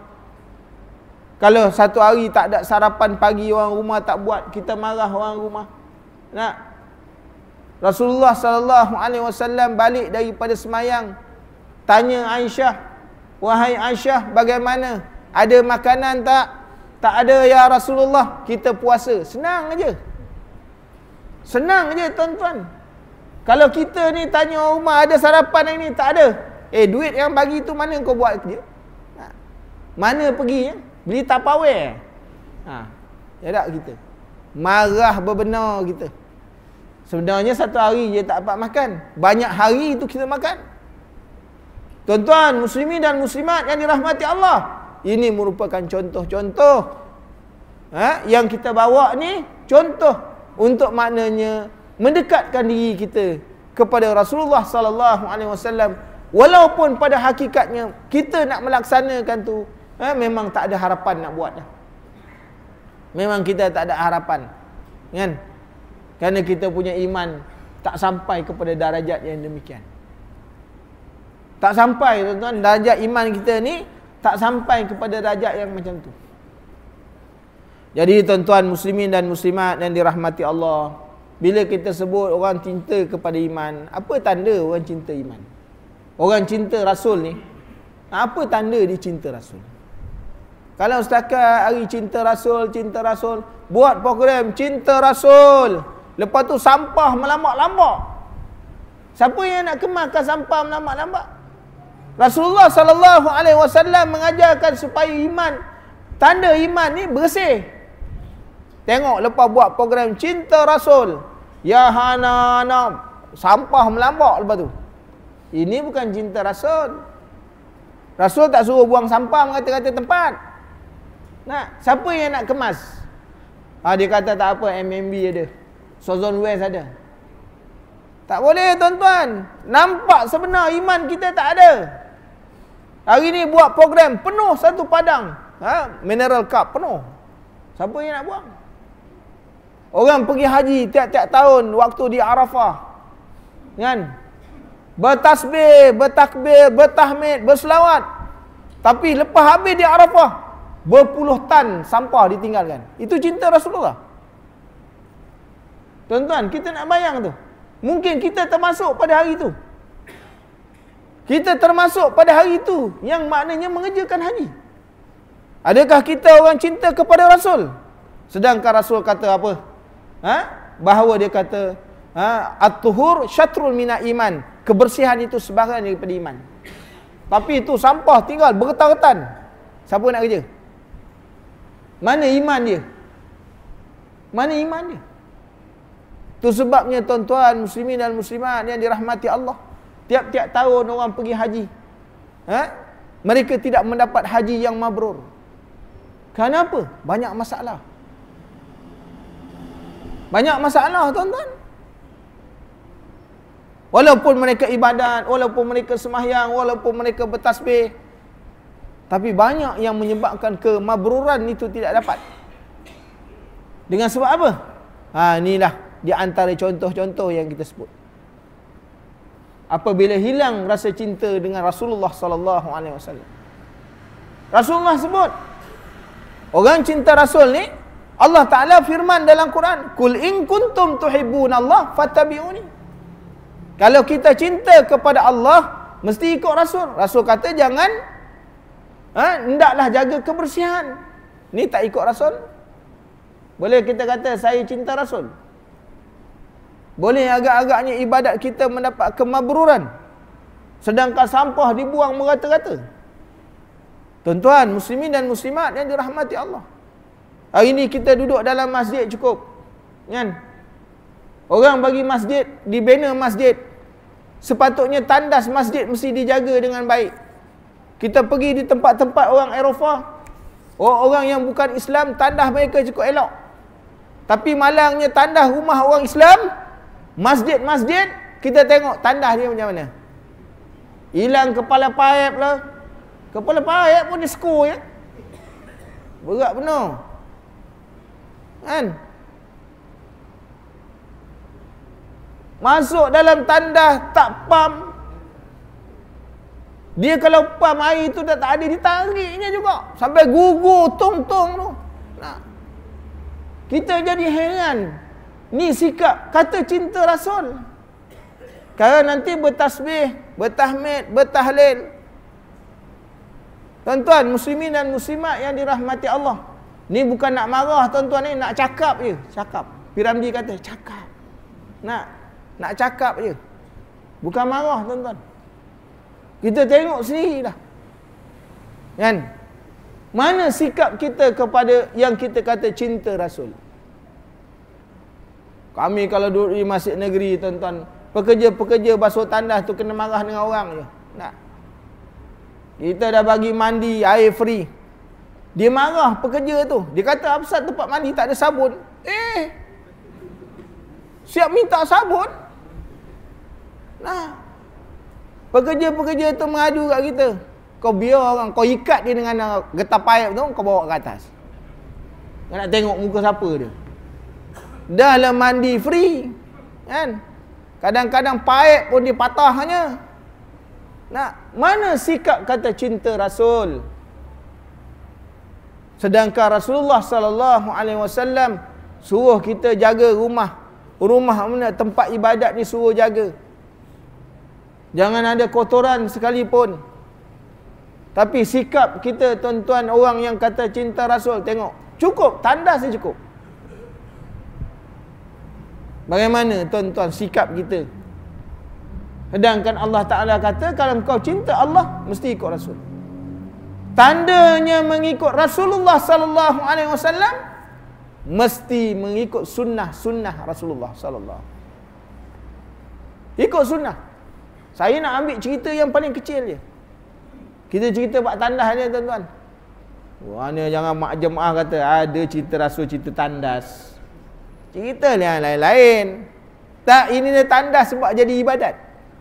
Kalau satu hari tak ada sarapan pagi, orang rumah tak buat, kita marah orang rumah. Rasulullah sallallahu alaihi wasallam balik daripada semayang, tanya Aisyah, wahai Aisyah, bagaimana? Ada makanan tak? Tak ada ya Rasulullah, kita puasa. Senang aja. Senang aja, tuan-tuan. Kalau kita ni tanya orang rumah, ada sarapan hari ni? Tak ada. Duit yang bagi tu mana kau buat kerja? Mana pergi? Beli Tupperware? Ya tak kita? Marah berbenar kita. Sebenarnya satu hari je tak dapat makan, banyak hari itu kita makan. Tuan-tuan muslimin dan muslimat yang dirahmati Allah, ini merupakan contoh-contoh yang kita bawa ni, contoh untuk maknanya mendekatkan diri kita kepada Rasulullah sallallahu alaihi wasallam, walaupun pada hakikatnya kita nak melaksanakan tu memang tak ada harapan nak buat dah. Memang kita tak ada harapan, kan? Kerana kita punya iman tak sampai kepada darajat yang demikian. Tak sampai, tuan-tuan, darajat iman kita ni tak sampai kepada darajat yang macam tu. Jadi tuan-tuan muslimin dan muslimat yang dirahmati Allah, bila kita sebut orang cinta kepada iman, apa tanda orang cinta iman? Orang cinta Rasul ni, apa tanda dia cinta Rasul? Kalau setakat hari cinta Rasul, buat program cinta Rasul, lepas tu sampah melambak-lambak. Siapa yang nak kemaskan sampah melambak-lambak? Rasulullah sallallahu alaihi wasallam mengajarkan supaya iman, tanda iman ni bersih. Tengok lepas buat program cinta Rasul, Ya hana, sampah melambak lepas tu. Ini bukan cinta Rasul. Rasul tak suruh buang sampah mengata-kata tempat. Nak, siapa yang nak kemas? Dia kata tak apa, MMB ada. Sozon West ada. Tak boleh tuan-tuan. Nampak sebenar iman kita tak ada. Hari ni buat program penuh satu padang. Mineral cup penuh. Siapa yang nak buang? Orang pergi haji tiap-tiap tahun waktu di Arafah. Kan? Bertasbih, bertakbir, bertahmid, berselawat. Tapi lepas habis di Arafah, berpuluh tan sampah ditinggalkan. Itu cinta Rasulullah. Tuan-tuan, kita nak bayang tu. Mungkin kita termasuk pada hari itu. Kita termasuk pada hari itu yang maknanya mengerjakan haji. Adakah kita orang cinta kepada Rasul? Sedangkan Rasul kata apa? Bahawa dia kata at-tuhur syatrul mina iman. Kebersihan itu sebahagian daripada iman. Tapi itu sampah tinggal bergetar-getar. Siapa nak kerja? Mana iman dia? Mana iman dia? Itu sebabnya tuan-tuan muslimin dan muslimat yang dirahmati Allah, tiap-tiap tahun orang pergi haji, mereka tidak mendapat haji yang mabrur. Kenapa? Banyak masalah. Banyak masalah tuan-tuan. Walaupun mereka ibadat, walaupun mereka semahyang, walaupun mereka bertasbih, tapi banyak yang menyebabkan kemabruran itu tidak dapat. Dengan sebab apa? Inilah di antara contoh-contoh yang kita sebut. Apabila hilang rasa cinta dengan Rasulullah sallallahu alaihi wasallam. Rasulullah sebut, orang cinta Rasul ni, Allah Taala firman dalam Quran, "Qul in kuntum tuhibbunallah fattabi'uni." Kalau kita cinta kepada Allah, mesti ikut Rasul. Rasul kata jangan hendaklah jaga kebersihan. Ni tak ikut Rasul. Boleh kita kata saya cinta Rasul? Boleh agak-agaknya ibadat kita mendapat kemabruran, sedangkan sampah dibuang merata-rata. Tuan-tuan muslimin dan muslimat yang dirahmati Allah, hari ini kita duduk dalam masjid cukup, kan? Orang bagi masjid, dibina masjid, sepatutnya tandas masjid mesti dijaga dengan baik. Kita pergi di tempat-tempat orang Eropah, orang yang bukan Islam, tandas mereka cukup elok. Tapi malangnya tandas rumah orang Islam, masjid-masjid, kita tengok tandas dia macam mana. Hilang kepala paip lah. Kepala paip pun dia skor ya. Berat penuh. Kan? Masuk dalam tandas tak pam. Dia kalau pam air tu dah tak ada, ditariknya juga. Sampai gugur tong-tong tu. Nah. Kita jadi heran. Ni sikap kata cinta Rasul. Kalau nanti bertasbih, bertahmid, bertahlil. Tuan-tuan muslimin dan muslimat yang dirahmati Allah, ni bukan nak marah tuan-tuan, ni nak cakap je. Cakap. Piramdi kata cakap. Nak cakap je. Bukan marah tuan-tuan. Kita tengok sendiri dah. Kan? Mana sikap kita kepada yang kita kata cinta Rasul? Kami kalau duduk di masjid negeri tuan-tuan, pekerja-pekerja basuh tandas tu kena marah dengan orang je. Tak. Kita dah bagi mandi air free. Dia marah pekerja tu. Dia kata apasal tempat mandi tak ada sabun. Siap minta sabun. Nah. Pekerja-pekerja tu mengadu kat kita. Kau biar orang, kau ikat dia dengan getah paip tu, kau bawa ke atas. Kau nak tengok muka siapa dia. Dah lah mandi free, kan? Kadang-kadang paip pun dia patah hanya. Mana sikap kata cinta Rasul? Sedangkan Rasulullah sallallahu alaihi wasallam suruh kita jaga rumah mana tempat ibadat ni, suruh jaga. Jangan ada kotoran sekalipun. Tapi sikap kita tuan-tuan orang yang kata cinta Rasul, tengok, cukup tandas saja cukup. Bagaimana tuan-tuan sikap kita? Sedangkan Allah Ta'ala kata, kalau kau cinta Allah, mesti ikut Rasul. Tandanya mengikut Rasulullah sallallahu alaihi wasallam, mesti mengikut sunnah Rasulullah sallallahu. Ikut sunnah. Saya nak ambil cerita yang paling kecil je. Kita cerita bab tandas dia tuan-tuan. Mana jangan mak jemaah kata ada cerita Rasul, cerita tandas. Cerita yang lain-lain. Tak, ini dia tandas sebab jadi ibadat.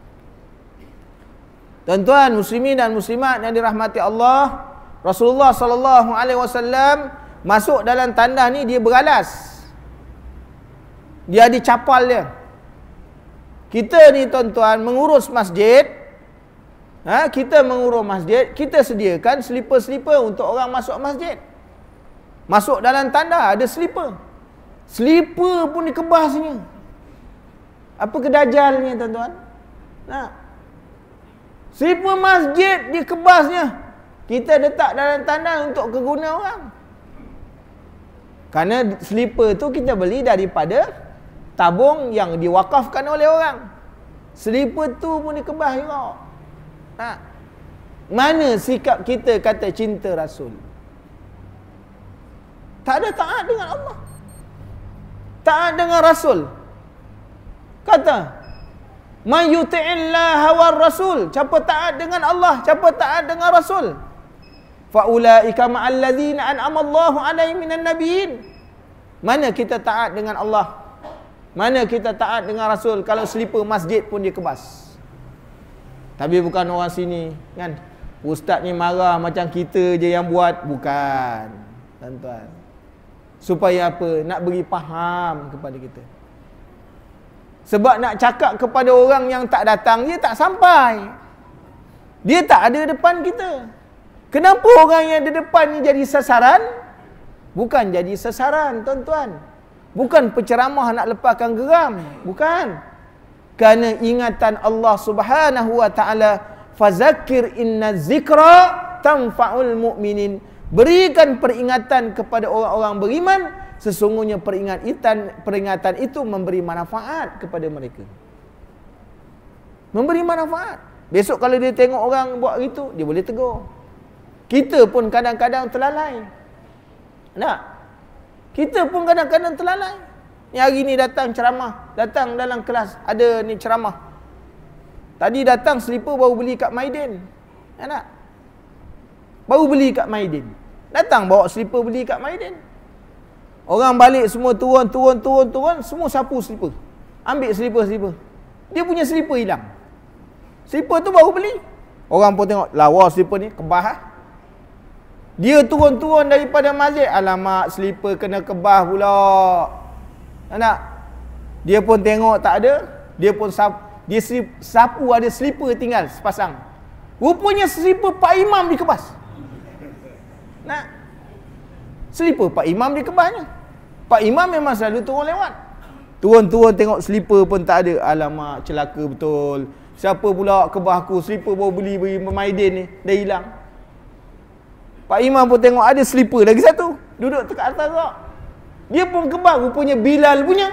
Tuan-tuan muslimin dan muslimat yang dirahmati Allah, Rasulullah sallallahu alaihi wasallam masuk dalam tandas ni dia beralas. Dia ada capal dia. Kita ni tuan-tuan mengurus masjid, kita mengurus masjid, kita sediakan selipar-selipar untuk orang masuk masjid. Masuk dalam tandas ada selipar. Selipar pun dikebasnya. Apa kedajalnya tuan-tuan? Nah. Selipar masjid dikebasnya. Kita letak dalam tandas untuk keguna orang. Kerana selipar tu kita beli daripada tabung yang diwakafkan oleh orang. Selipar tu pun dikebas juga. Nah. Mana sikap kita kata cinta Rasul? Tak ada taat dengan Allah. Taat dengan Rasul. Kata, "Man yuti'illaha war rasul." Siapa taat dengan Allah, siapa taat dengan Rasul. Fa ulaika ma'al ladzina an'ama Allahu 'alaihim minan nabiyyin. Mana kita taat dengan Allah? Mana kita taat dengan Rasul kalau selipar masjid pun dia kebas? Tapi bukan orang sini, kan? Ustaz ni marah macam kita je yang buat, bukan. Tuan-tuan. Supaya apa? Nak beri faham kepada kita. Sebab nak cakap kepada orang yang tak datang, dia tak sampai. Dia tak ada depan kita. Kenapa orang yang di depan ni jadi sasaran? Bukan jadi sasaran, tuan-tuan. Bukan penceramah nak lepaskan geram. Bukan. Kerana ingatan Allah subhanahu wa ta'ala, fazakir inna zikra tanfa'ul mu'minin. Berikan peringatan kepada orang-orang beriman. Sesungguhnya peringatan itu memberi manfaat kepada mereka. Memberi manfaat. Besok kalau dia tengok orang buat itu, dia boleh tegur. Kita pun kadang-kadang terlalai. Tak? Kita pun kadang-kadang terlalai. Ni hari ni datang ceramah, datang dalam kelas, ada ni ceramah. Tadi datang selipar baru beli kat Maidin. Tak? Baru beli kat Maidin. Datang bawa selipar beli kat Maidin. Orang balik semua turun, semua sapu selipar. Ambil selipar. Dia punya selipar hilang. Selipar tu baru beli. Orang pun tengok, lawa selipar ni, kebah. Dia turun daripada masjid. Alamak, selipar kena kebah pula. Tak? Dia pun tengok tak ada. Dia pun sapu ada selipar tinggal sepasang. Rupanya selipar Pak Imam dikebas. Nak? Selipar Pak Imam dikebasnya. Pak Imam memang selalu turun lewat. Turun tengok selipar pun tak ada. Alamak, celaka betul. Siapa pula kebah aku? Selipar baru beli Maidin ni, dah hilang. Pak Imam pun tengok ada selipar lagi satu. Duduk dekat atas rak. Dia pun kebah, rupanya Bilal punya.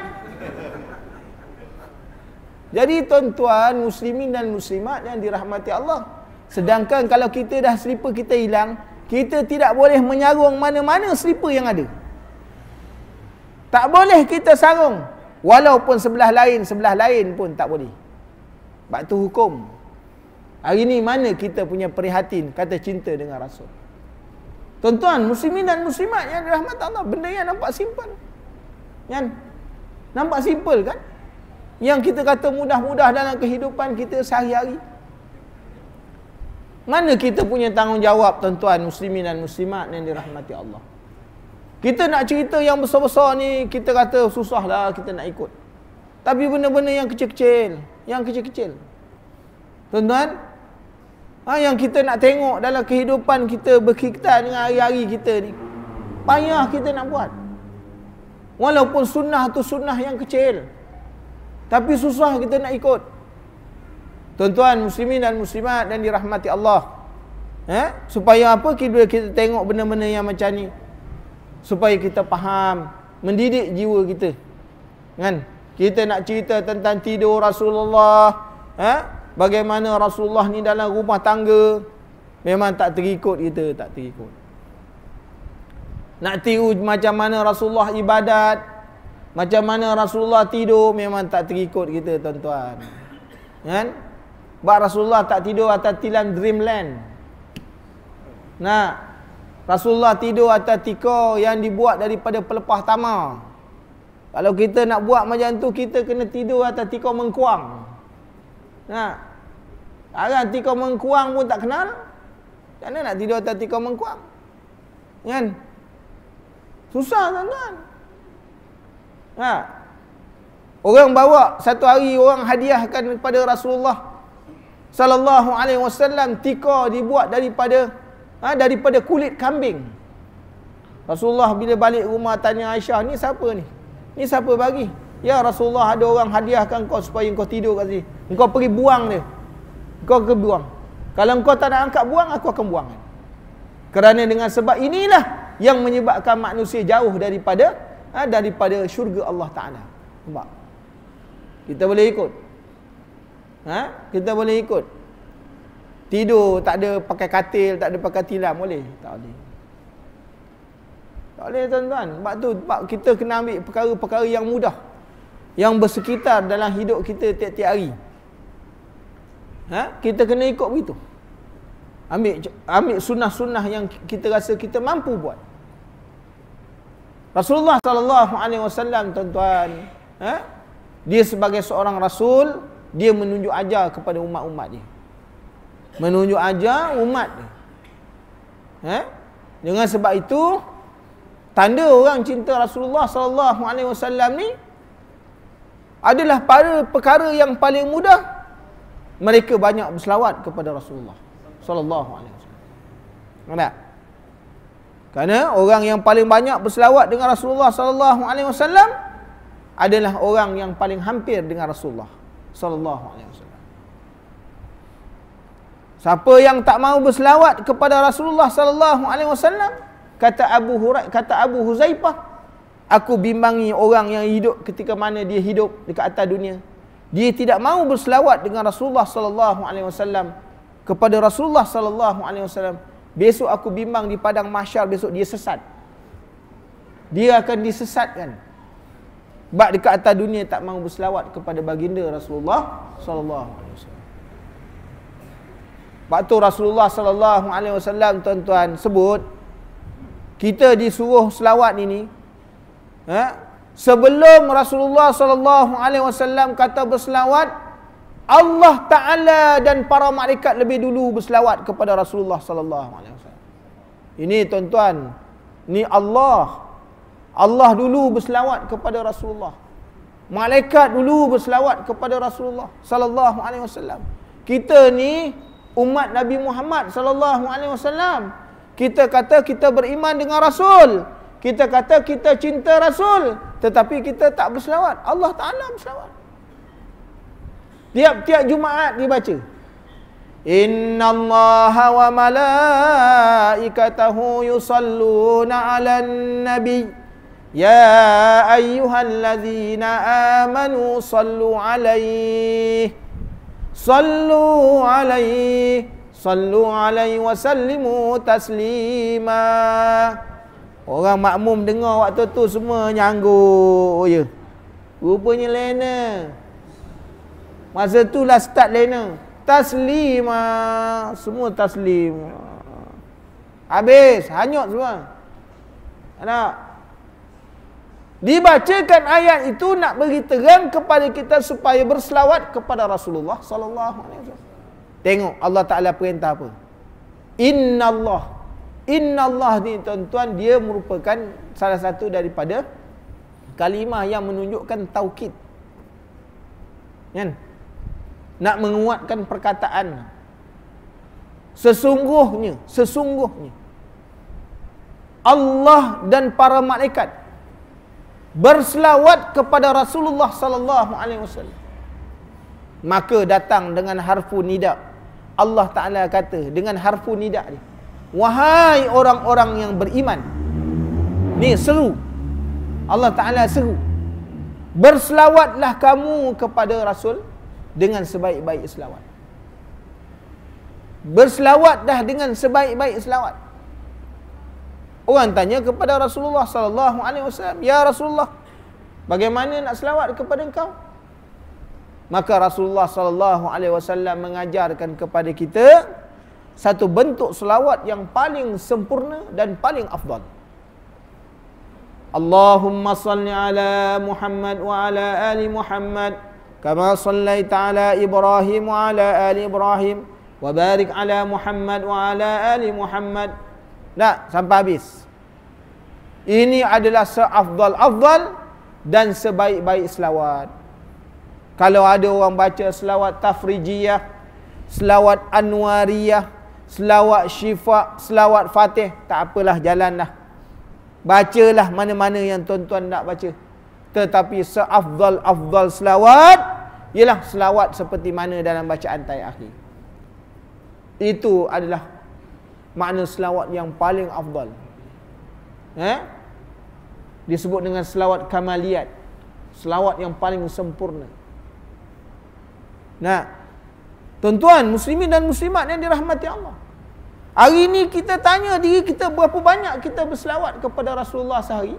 Jadi tuan-tuan, muslimin dan muslimat yang dirahmati Allah. Sedangkan kalau kita dah selipar kita hilang, kita tidak boleh menyarung mana-mana selipar yang ada. Tak boleh kita sarung. Walaupun sebelah lain pun tak boleh. Sebab tu hukum. Hari ni mana kita punya prihatin kata cinta dengan Rasul. Tuan-tuan, muslimin dan muslimat yang dirahmati Allah, benda yang nampak simple. Kan? Nampak simple kan? Yang kita kata mudah-mudah dalam kehidupan kita sehari-hari. Mana kita punya tanggungjawab, tuan-tuan, muslimin dan muslimat yang dirahmati Allah. Kita nak cerita yang besar-besar ni, kita kata susahlah kita nak ikut. Tapi benda-benda yang kecil-kecil, tuan-tuan, yang kita nak tengok dalam kehidupan kita berkaitan dengan hari-hari kita ni, payah kita nak buat. Walaupun sunnah tu sunnah yang kecil, tapi susah kita nak ikut. Tuan-tuan, muslimin dan muslimat dan dirahmati Allah. Supaya apa? Kita tengok benda-benda yang macam ni, supaya kita faham, mendidik jiwa kita. Kan? Kita nak cerita tentang tidur Rasulullah, bagaimana Rasulullah ni dalam rumah tangga, memang tak terikut kita, tak terikut. Nak tiru macam mana Rasulullah ibadat, macam mana Rasulullah tidur, memang tak terikut kita tuan-tuan. Kan? Sebab Rasulullah tak tidur atas tilam dreamland. Nah, Rasulullah tidur atas tikar yang dibuat daripada pelepah tamar. Kalau kita nak buat macam tu, kita kena tidur atas tikar mengkuang. Nah, sekarang tikar mengkuang pun tak kenal. Macam mana nak tidur atas tikar mengkuang? Kan? Susah tuan-tuan. Ha. Orang bawa satu hari, orang hadiahkan kepada Rasulullah sallallahu alaihi wasallam tikar dibuat daripada kulit kambing. Rasulullah bila balik rumah tanya Aisyah, ni siapa ni? Ni siapa bagi? Ya Rasulullah, ada orang hadiahkan kau supaya kau tidur kat sini. Engkau pergi buang dia. Engkau pergi buang. Kalau engkau tak nak angkat buang, aku akan buang. Kerana dengan sebab inilah yang menyebabkan manusia jauh daripada syurga Allah Ta'ala. Nampak? Kita boleh ikut. Kita boleh ikut. Tidur tak ada pakai katil, tak ada pakai tilam, boleh? Tak boleh. Tak boleh tuan-tuan. Sebab kita kena ambil perkara-perkara yang mudah, yang bersekitar dalam hidup kita tiap-tiap hari. Kita kena ikut begitu. Ambil sunnah-sunnah yang kita rasa kita mampu buat. Rasulullah sallallahu alaihi wasallam tuan-tuan, dia sebagai seorang rasul, dia menunjuk ajar kepada umat-umat dia. Menunjuk ajar umat dia. Dengan sebab itu, tanda orang cinta Rasulullah sallallahu alaihi wasallam ni adalah pada perkara yang paling mudah, mereka banyak berselawat kepada Rasulullah sallallahu alaihi wasallam. Nampak? Kerana orang yang paling banyak berselawat dengan Rasulullah sallallahu alaihi wasallam adalah orang yang paling hampir dengan Rasulullah sallallahu alaihi wasallam. Siapa yang tak mau berselawat kepada Rasulullah sallallahu alaihi wasallam, kata Abu Huzaifah, aku bimbangi orang yang hidup ketika mana dia hidup dekat atas dunia. Dia tidak mau berselawat dengan Rasulullah sallallahu alaihi wasallam, kepada Rasulullah sallallahu alaihi wasallam. Besok aku bimbang di padang mahsyar, besok dia sesat. Dia akan disesatkan. Sebab dekat atas dunia tak mahu berselawat kepada baginda Rasulullah sallallahu alaihi wasallam. Waktu Rasulullah sallallahu alaihi wasallam tuan-tuan sebut, kita disuruh selawat ini, sebelum Rasulullah sallallahu alaihi wasallam kata berselawat, Allah Ta'ala dan para malaikat lebih dulu berselawat kepada Rasulullah sallallahu alaihi wasallam. Ini tuan-tuan, ni Allah dulu berselawat kepada Rasulullah. Malaikat dulu berselawat kepada Rasulullah sallallahu alaihi wasallam. Kita ni umat Nabi Muhammad sallallahu alaihi wasallam. Kita kata kita beriman dengan Rasul. Kita kata kita cinta Rasul, tetapi kita tak berselawat. Allah Ta'ala berselawat. Tiap-tiap Jumaat dibaca, Innallaha wa malaikatahu yusalluna 'alan nabi ya ayyuhallazina amanu sallu 'alaihi wa sallimu taslima. Orang makmum dengar waktu tu semua nyangguk je. Rupanya lena. Masa tu lah start lena. Taslima. Semua taslim. Habis. Hanyut semua. Nak dibacakan ayat itu nak beri terang kepada kita supaya berselawat kepada Rasulullah sallallahu alaihi wasallam. Tengok Allah Ta'ala perintah apa? Innallah ni tuan-tuan, dia merupakan salah satu daripada kalimah yang menunjukkan taukid. Kan? Nak menguatkan perkataan. Sesungguhnya Allah dan para malaikat berselawat kepada Rasulullah sallallahu alaihi wasallam. Maka datang dengan harfu nida. Allah Ta'ala kata dengan harfu nida ni, wahai orang-orang yang beriman. Ni seru. Allah Ta'ala seru. Berselawatlah kamu kepada Rasul dengan sebaik-baik selawat. Berselawat dah dengan sebaik-baik selawat. Orang tanya kepada Rasulullah sallallahu alaihi wasallam, "Ya Rasulullah, bagaimana nak selawat kepada engkau?" Maka Rasulullah sallallahu alaihi wasallam mengajarkan kepada kita satu bentuk selawat yang paling sempurna dan paling afdal. Allahumma salli ala Muhammad wa ala ali Muhammad kama sallaita ala Ibrahim wa ala ali Ibrahim wa barik ala Muhammad wa ala ali Muhammad. Nah, sampai habis. Ini adalah seafdal-afdal dan sebaik-baik selawat. Kalau ada orang baca selawat tafrijiyah, selawat anwariyah, selawat syifa, selawat fatih, tak apalah, jalanlah. Bacalah mana-mana yang tuan-tuan nak baca. Tetapi seafdal-afdal selawat ialah selawat seperti mana dalam bacaan tayat akhir. Itu adalah makna selawat yang paling afdal. Disebut dengan selawat kamaliyat, selawat yang paling sempurna. Nah, tuan-tuan muslimin dan muslimat yang dirahmati Allah, hari ini kita tanya diri kita, berapa banyak kita berselawat kepada Rasulullah sehari?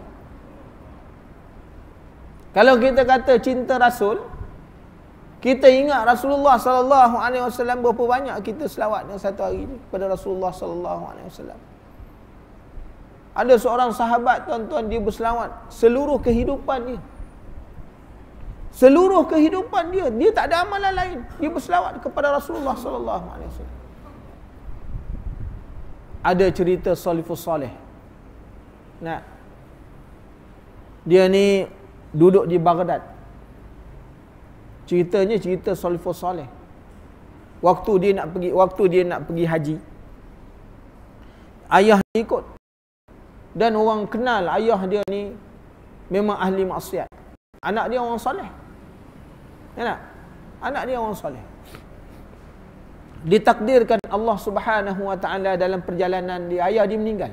Kalau kita kata cinta Rasul, kita ingat Rasulullah sallallahu alaihi wasallam, berapa banyak kita selawat dalam satu hari ini kepada Rasulullah sallallahu alaihi wasallam? Ada seorang sahabat, tuan-tuan, dia berselawat seluruh kehidupan dia. Seluruh kehidupan dia, dia tak ada amalan lain, dia berselawat kepada Rasulullah sallallahu alaihi wasallam. Ada cerita salafus saleh. Nah, dia ni duduk di Baghdad. Ceritanya cerita salafus saleh. Waktu dia nak pergi haji, ayah dia ikut. Dan orang kenal ayah dia ni memang ahli maksiat. Anak dia orang soleh. Ya tak? Anak dia orang soleh. Ditakdirkan Allah Subhanahu wa taala dalam perjalanan dia, ayah dia meninggal.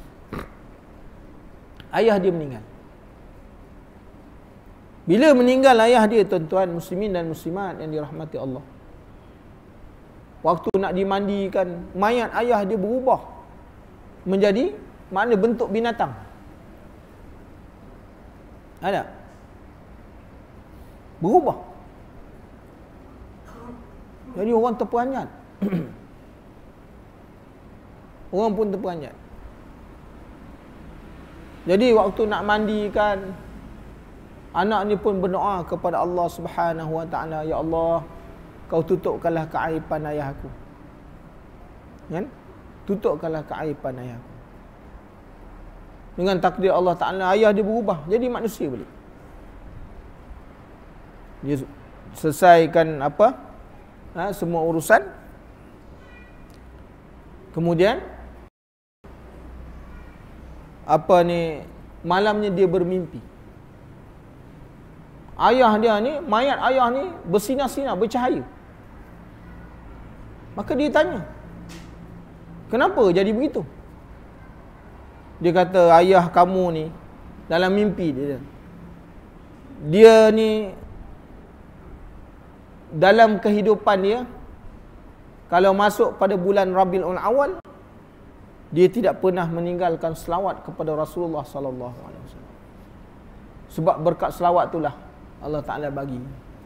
Ayah dia meninggal. Bila meninggal ayah dia, tuan-tuan muslimin dan muslimat yang dirahmati Allah, waktu nak dimandikan, mayat ayah dia berubah menjadi mana bentuk binatang. Ada? Berubah. Jadi orang terperanjat. Orang pun terperanjat. Jadi waktu nak mandikan, anak ni pun berdoa kepada Allah Subhanahu wa taala, "Ya Allah, kau tutupkanlah keaiban ayah aku." Kan? Tutupkanlah keaiban ayah aku. Dengan takdir Allah Ta'ala, ayah dia berubah jadi manusia balik. Dia selesaikan semua urusan. Kemudian malamnya dia bermimpi. Ayah dia ni, mayat ayah ni bersinar-sinar, bercahaya. Maka dia tanya, kenapa jadi begitu? Dia kata, ayah kamu ni, dalam mimpi dia ni, dalam kehidupan dia, kalau masuk pada bulan Rabiul Awal, dia tidak pernah meninggalkan selawat kepada Rasulullah sallallahu alaihi wasallam. Sebab berkat selawat itulah Allah Ta'ala bagi.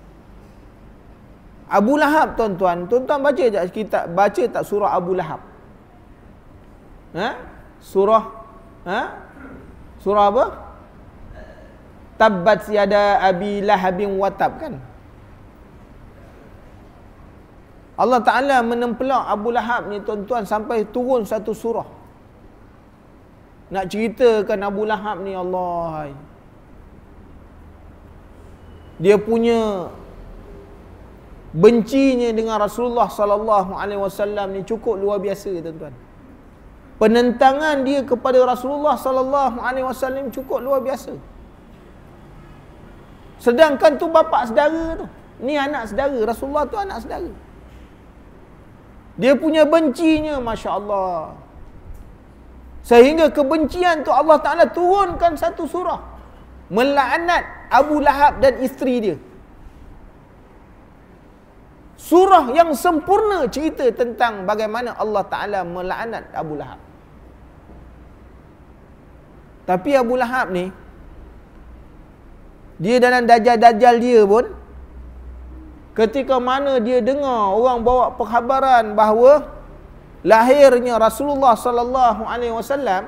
Abu Lahab, tuan-tuan baca tak kitab, baca tak surah Abu Lahab? Surah apa? Tabbat yada abi lahabin watab, kan? Allah Ta'ala menempelak Abu Lahab ni, tuan-tuan, sampai turun satu surah. Nak ceritakan Abu Lahab ni, Allah, dia punya bencinya dengan Rasulullah sallallahu alaihi wasallam ni cukup luar biasa, tuan-tuan. Penentangan dia kepada Rasulullah sallallahu alaihi wasallam cukup luar biasa. Sedangkan tu bapa saudara tu, ni anak saudara, Rasulullah tu anak saudara. Dia punya bencinya, masya-Allah. Sehingga kebencian tu Allah Ta'ala turunkan satu surah melaknat Abu Lahab dan isteri dia. Surah yang sempurna cerita tentang bagaimana Allah Ta'ala melaknat Abu Lahab. Tapi Abu Lahab ni, dia dalam dajjal-dajjal dia pun, ketika mana dia dengar orang bawa perkhabaran bahawa lahirnya Rasulullah sallallahu alaihi wasallam,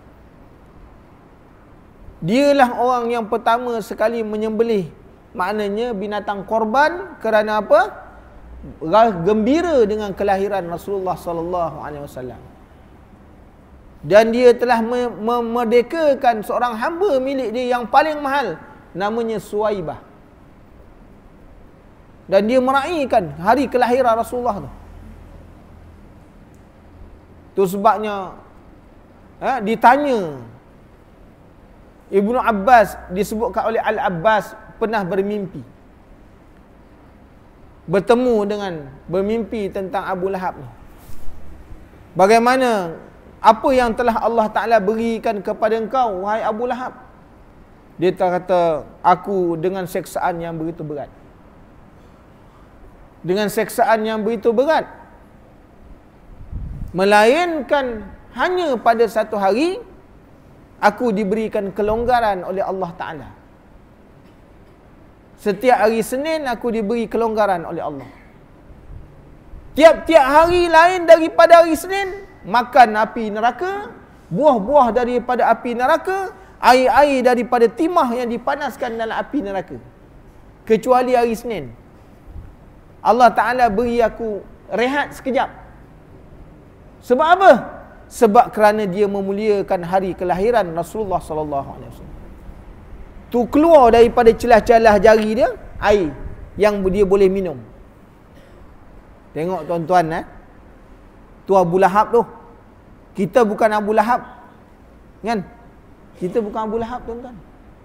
dialah orang yang pertama sekali menyembelih, maknanya binatang korban, kerana apa? Gembira dengan kelahiran Rasulullah sallallahu alaihi wasallam. Dan dia telah memerdekakan seorang hamba milik dia yang paling mahal, namanya Suwaibah. Dan dia meraihkan hari kelahiran Rasulullah tu. Tu sebabnya ditanya Ibnu Abbas, disebutkan oleh Al-Abbas pernah bermimpi, bermimpi tentang Abu Lahab ni. Bagaimana, apa yang telah Allah Ta'ala berikan kepada engkau, wahai Abu Lahab? Dia kata, aku dengan seksaan yang begitu berat. Dengan seksaan yang begitu berat. Melainkan hanya pada satu hari, aku diberikan kelonggaran oleh Allah Ta'ala. Setiap hari Senin aku diberi kelonggaran oleh Allah. Tiap-tiap hari lain daripada hari Senin, makan api neraka, buah-buah daripada api neraka, air-air daripada timah yang dipanaskan dalam api neraka. Kecuali hari Senin, Allah Ta'ala beri aku rehat sekejap. Sebab apa? Sebab kerana dia memuliakan hari kelahiran Rasulullah sallallahu alaihi wasallam. Tu keluar daripada celah-celah jari dia air yang dia boleh minum. Tengok tuan-tuan, tu Abu Lahab tu. Kita bukan Abu Lahab, kan? Kita bukan Abu Lahab, tuan-tuan.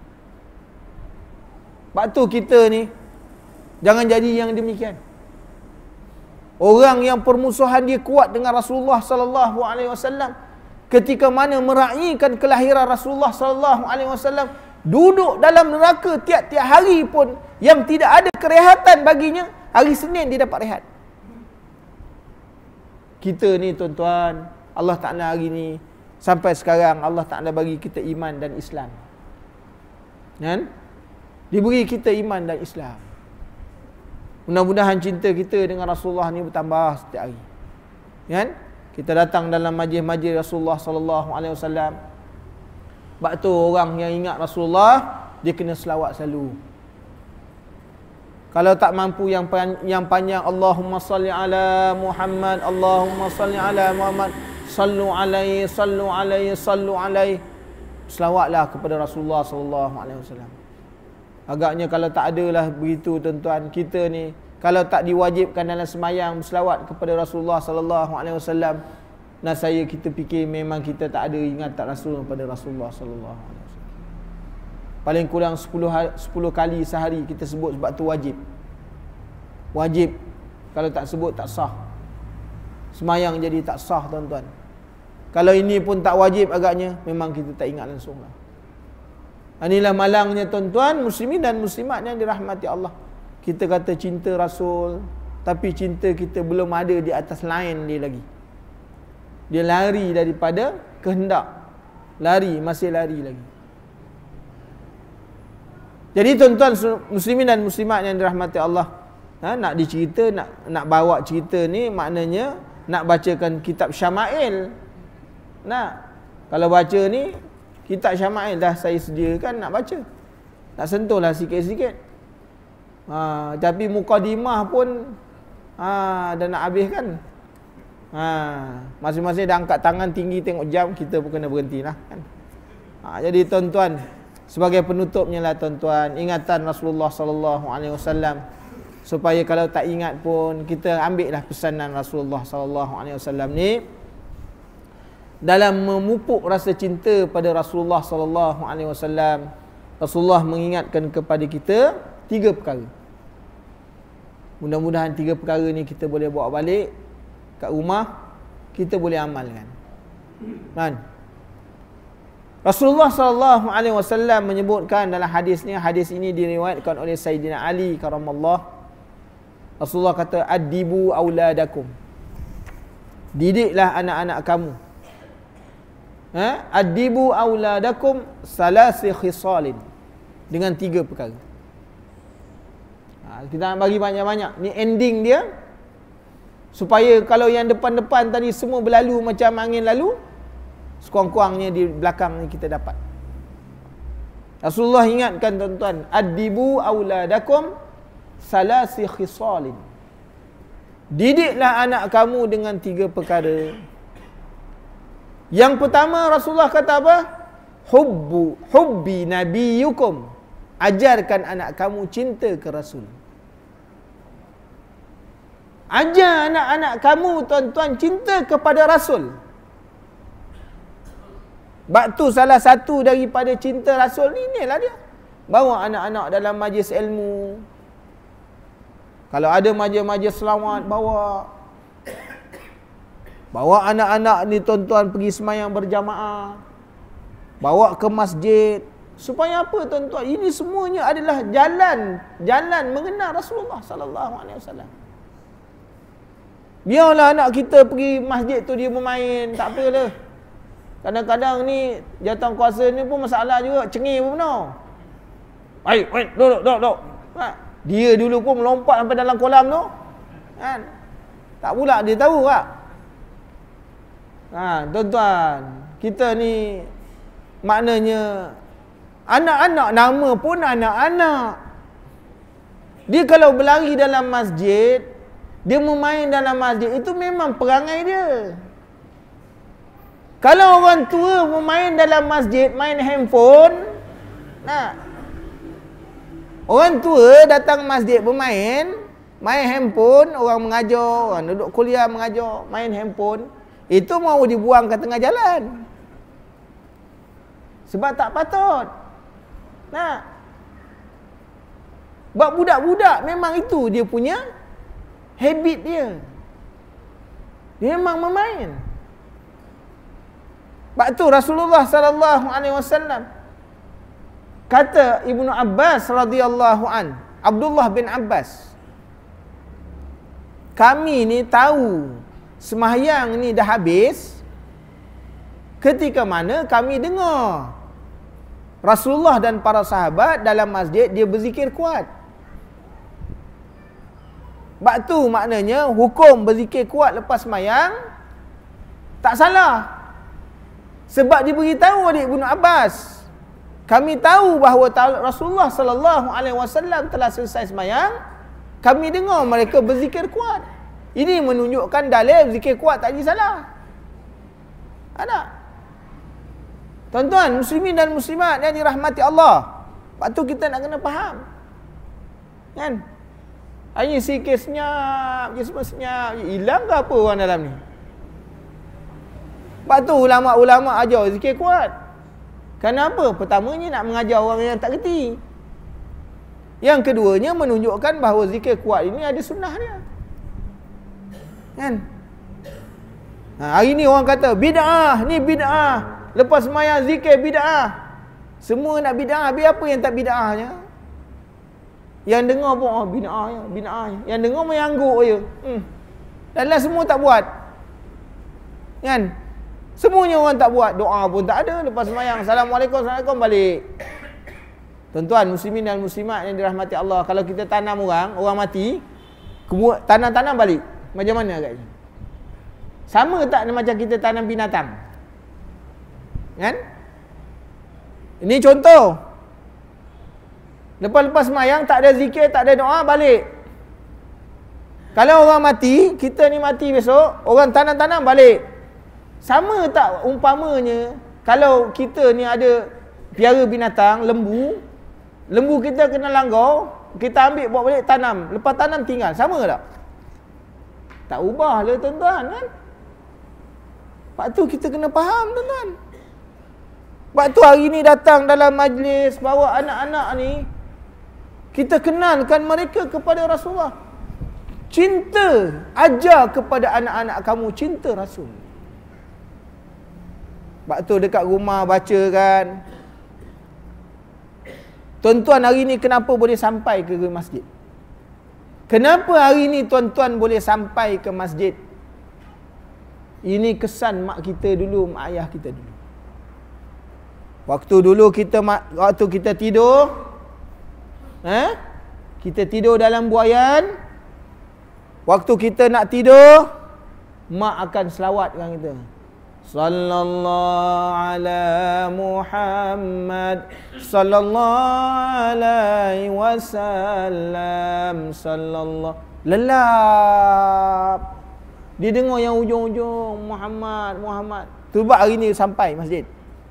Sebab tu kita ni jangan jadi yang demikian. Orang yang permusuhan dia kuat dengan Rasulullah sallallahu alaihi wasallam, ketika mana meraihkan kelahiran Rasulullah sallallahu alaihi wasallam, duduk dalam neraka tiap-tiap hari pun yang tidak ada kerehatan baginya, hari Senin dia dapat rehat. Kita ni tuan-tuan, Allah Ta'ala hari ni sampai sekarang Allah Ta'ala bagi kita iman dan Islam, kan? Diberi kita iman dan Islam. Mudah-mudahan cinta kita dengan Rasulullah ni bertambah setiap hari, kan? Kita datang dalam majlis-majlis Rasulullah sallallahu alaihi wasallam. Sebab tu orang yang ingat Rasulullah, dia kena selawat selalu. Kalau tak mampu yang panjang, Allahumma salli ala Muhammad, Allahumma salli ala Muhammad, sallu alaihi, sallu alaihi, sallu alaihi. Selawatlah kepada Rasulullah sallallahu alaihi wasallam. Agaknya kalau tak adalah begitu tuan-tuan, kita ni kalau tak diwajibkan dalam semayang berselawat kepada Rasulullah sallallahu alaihi wasallam, nasaya kita fikir memang kita tak ada ingatan Rasul kepada Rasulullah sallallahu alaihi wasallam. Paling kurang 10 kali sehari kita sebut, sebab tu wajib. Wajib. Kalau tak sebut tak sah. Semayang jadi tak sah, tuan-tuan. Kalau ini pun tak wajib agaknya, memang kita tak ingat langsung lah. Inilah malangnya tuan-tuan, muslimin dan muslimat yang dirahmati Allah. Kita kata cinta Rasul, tapi cinta kita belum ada di atas lain dia lagi. Dia lari daripada kehendak. Masih lari lagi. Jadi tuan-tuan muslimin dan muslimat yang dirahmati Allah, nak dicerita, nak bawa cerita ni, maknanya nak bacakan kitab Syama'il. Kalau baca ni kitab Syama'il dah saya sediakan nak baca. Nak sentuhlah sikit-sikit. Tapi mukadimah pun dah nak habis kan. Masing-masing dah angkat tangan tinggi tengok jam, kita pun kena berhentilah kan. Jadi tuan-tuan, sebagai penutupnya lah tuan-tuan, ingatan Rasulullah sallallahu alaihi wasallam, supaya kalau tak ingat pun kita ambillah pesanan Rasulullah sallallahu alaihi wasallam ni dalam memupuk rasa cinta pada Rasulullah sallallahu alaihi wasallam. Rasulullah mengingatkan kepada kita 3 perkara. Mudah-mudahan 3 perkara ni kita boleh bawa balik kat rumah, kita boleh amalkan. Kan? Rasulullah sallallahu alaihi wasallam menyebutkan dalam hadis ini diriwayatkan oleh Sayyidina Ali karamallah. Rasulullah kata, "Adibu auladakum." Didiklah anak-anak kamu. Adibu auladakum salasi khisalin. Dengan 3 perkara. Kita nak bagi banyak-banyak. Ni ending dia. Supaya kalau yang depan-depan tadi semua berlalu macam angin lalu, sekurang-kurangnya di belakang ni kita dapat. Rasulullah ingatkan tuan-tuan, adibu auladakum salasi khisalin. Didiklah anak kamu dengan 3 perkara. Yang pertama Rasulullah kata apa? Hubbi nabiyukum. Ajarkan anak kamu cinta ke Rasul. Ajar anak-anak kamu tuan-tuan cinta kepada Rasul. Sebab tu salah satu daripada cinta Rasul ni, inilah dia. Bawa anak-anak dalam majlis ilmu. Kalau ada majlis-majlis selawat, bawa. Bawa anak-anak ni tuan-tuan pergi semayang berjamaah. Bawa ke masjid. Supaya apa tuan-tuan? Ini semuanya adalah jalan mengenal Rasulullah sallallahu alaihi wasallam. Biarlah anak kita pergi masjid tu dia bermain, tak apalah. Kadang-kadang ni jawatankuasa ni pun masalah juga, cengih pun benar. Baik, duduk. Dia dulu pun melompat sampai dalam kolam tu. Kan? Tak pula dia tahu tak? Tuan-tuan, kita ni maknanya anak-anak, nama pun anak-anak. Dia kalau berlari dalam masjid, dia memain dalam masjid, itu memang perangai dia. Kalau orang tua memain dalam masjid, main handphone, orang tua datang masjid bermain, main handphone, orang mengajar, orang duduk kuliah mengajar, main handphone, itu mau dibuang ke tengah jalan. Sebab tak patut. Sebab budak-budak memang itu dia punya habit dia. Dia memang memain. Sebab tu Rasulullah sallallahu alaihi wasallam kata Ibnu Abbas radhiyallahu an, Abdullah bin Abbas, kami ni tahu sembahyang ni dah habis ketika mana kami dengar Rasulullah dan para sahabat dalam masjid dia berzikir kuat. Sebab tu maknanya hukum berzikir kuat lepas sembahyang tak salah. Sebab diberitahu oleh Ibnu Abbas, kami tahu bahawa Rasulullah sallallahu alaihi wasallam telah selesai sembahyang, kami dengar mereka berzikir kuat. Ini menunjukkan dalil zikir kuat tak salah. Ada. Tuan-tuan muslimin dan muslimat yang dirahmati Allah. Sebab tu kita nak kena faham. Kan? Hanya sikit senyap, je semua senyap, hilang ke apa orang dalam ni? Sebab tu ulama-ulama ajar zikir kuat. Kenapa? Pertamanya nak mengajar orang yang tak reti. Yang keduanya menunjukkan bahawa zikir kuat ini ada sunnah dia. Kan? Hari ni orang kata bid'ah, ni bid'ah. Lepas sembahyang zikir bid'ah. Semua nak bid'ah, habis apa yang tak bid'ahnya? Yang dengar pun bid'ah. Yang dengar mengangguk je. Dan semua tak buat. Kan? Semuanya orang tak buat, doa pun tak ada. Lepas sembahyang, Assalamualaikum, Assalamualaikum, balik. Tuan-tuan, muslimin dan muslimat yang dirahmati Allah, kalau kita tanam orang mati, tanam-tanam balik. Macam mana agaknya? Sama tak macam kita tanam binatang? Kan? Ini contoh. Lepas-lepas sembahyang, tak ada zikir, tak ada doa, balik. Kalau orang mati, kita ni mati besok, orang tanam-tanam balik. Sama tak umpamanya kalau kita ni ada piara binatang, lembu kita kena langgar, kita ambil bawa balik tanam, lepas tanam tinggal, sama tak? Tak ubah lah tuan-tuan kan? Sebab tu kita kena faham tuan-tuan. Sebab tu hari ni datang dalam majlis, bawa anak-anak ni, kita kenalkan mereka kepada Rasulullah. Cinta, ajar kepada anak-anak kamu cinta Rasul. Sebab tu dekat rumah baca kan. Tuan-tuan hari ni kenapa boleh sampai ke masjid? Kenapa hari ni tuan-tuan boleh sampai ke masjid? Ini kesan mak kita dulu, mak ayah kita dulu. Waktu dulu waktu kita tidur, kita tidur dalam buaian. Waktu kita nak tidur, mak akan selawatkan kita. Sallallahu ala Muhammad, sallallahu alaihi wasallam, sallallahu. Lelap. Dia dengar yang ujung-ujung Muhammad. Sebab hari ni sampai masjid.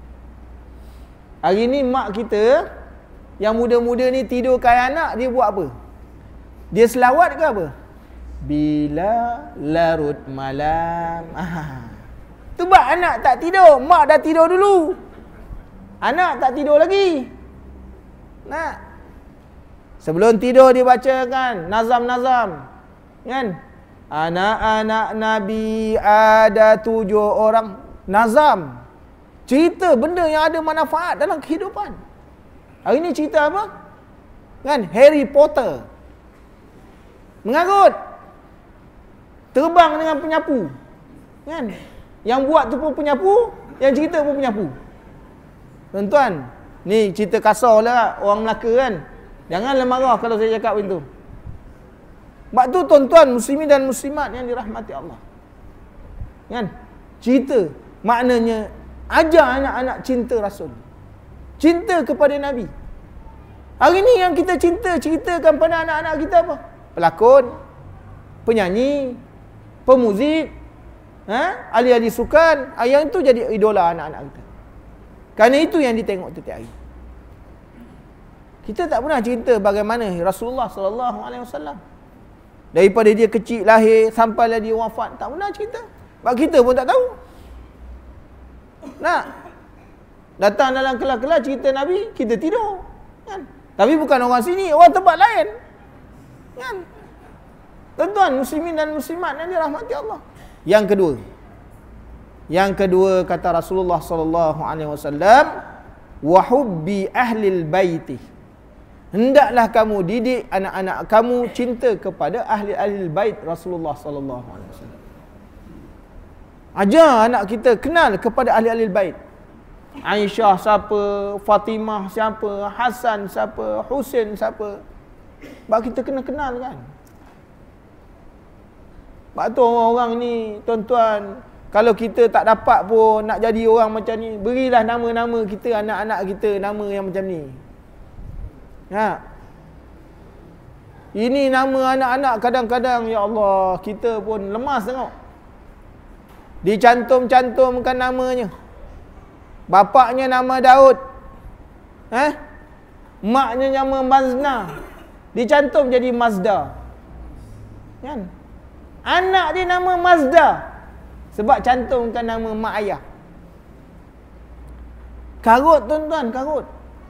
Hari ni mak kita yang muda-muda ni tidurkan anak, dia buat apa? Dia selawat ke apa? Bila larut malam. Sebab anak tak tidur, mak dah tidur dulu. Anak tak tidur lagi. Nak. Sebelum tidur dia bacakan nazam-nazam. Kan? Anak-anak Nabi ada 7 orang. Nazam. Cerita benda yang ada manfaat dalam kehidupan. Hari ni cerita apa? Kan? Harry Potter. Mengarut. Terbang dengan penyapu. Kan? Yang buat tu pun penyapu, yang cerita pun penyapu. Tuan-tuan, ni cerita kasar lah orang Melaka kan. Janganlah marah kalau saya cakap macam tu. Sebab tu tuan-tuan muslimin dan muslimat yang dirahmati Allah. Kan? Cerita maknanya ajar anak-anak cinta Rasul. Cinta kepada Nabi. Hari ni yang kita ceritakan pada anak-anak kita apa? Pelakon, penyanyi, pemuzik, ahli-ahli sukan. Yang itu jadi idola anak-anak kita. Kerana itu yang ditengok setiap hari. Kita tak pernah cerita bagaimana Rasulullah SAW. Daripada dia kecil lahir sampailah dia wafat, tak pernah cerita. Sebab kita pun tak tahu. Nak datang dalam kelas-kelas cerita Nabi, kita tidur. Kan? Tapi bukan orang sini, orang tempat lain. Kan? Tuan-tuan muslimin dan muslimat yang dirahmati Allah. Yang kedua kata Rasulullah sallallahu alaihi wasallam, wa hubbi ahlil baiti. Hendaklah kamu didik anak-anak kamu cinta kepada ahli-ahli bait Rasulullah sallallahu alaihi wasallam. Ajar anak kita kenal kepada ahli-ahli bait. Aisyah siapa, Fatimah siapa, Hasan siapa, Husain siapa. Sebab kita kena kenal kan. Sebab tu orang-orang ni tuan-tuan, kalau kita tak dapat pun nak jadi orang macam ni, berilah nama-nama kita, anak-anak kita nama yang macam ni. Ini nama anak-anak kadang-kadang ya Allah kita pun lemas tengok. Dicantum-cantumkan namanya. Bapaknya nama Daud. Maknya nama Mazna. Dicantum jadi Mazda. Kan? Anak dia nama Mazda. Sebab cantumkan nama mak ayah. Karut tuan-tuan, karut.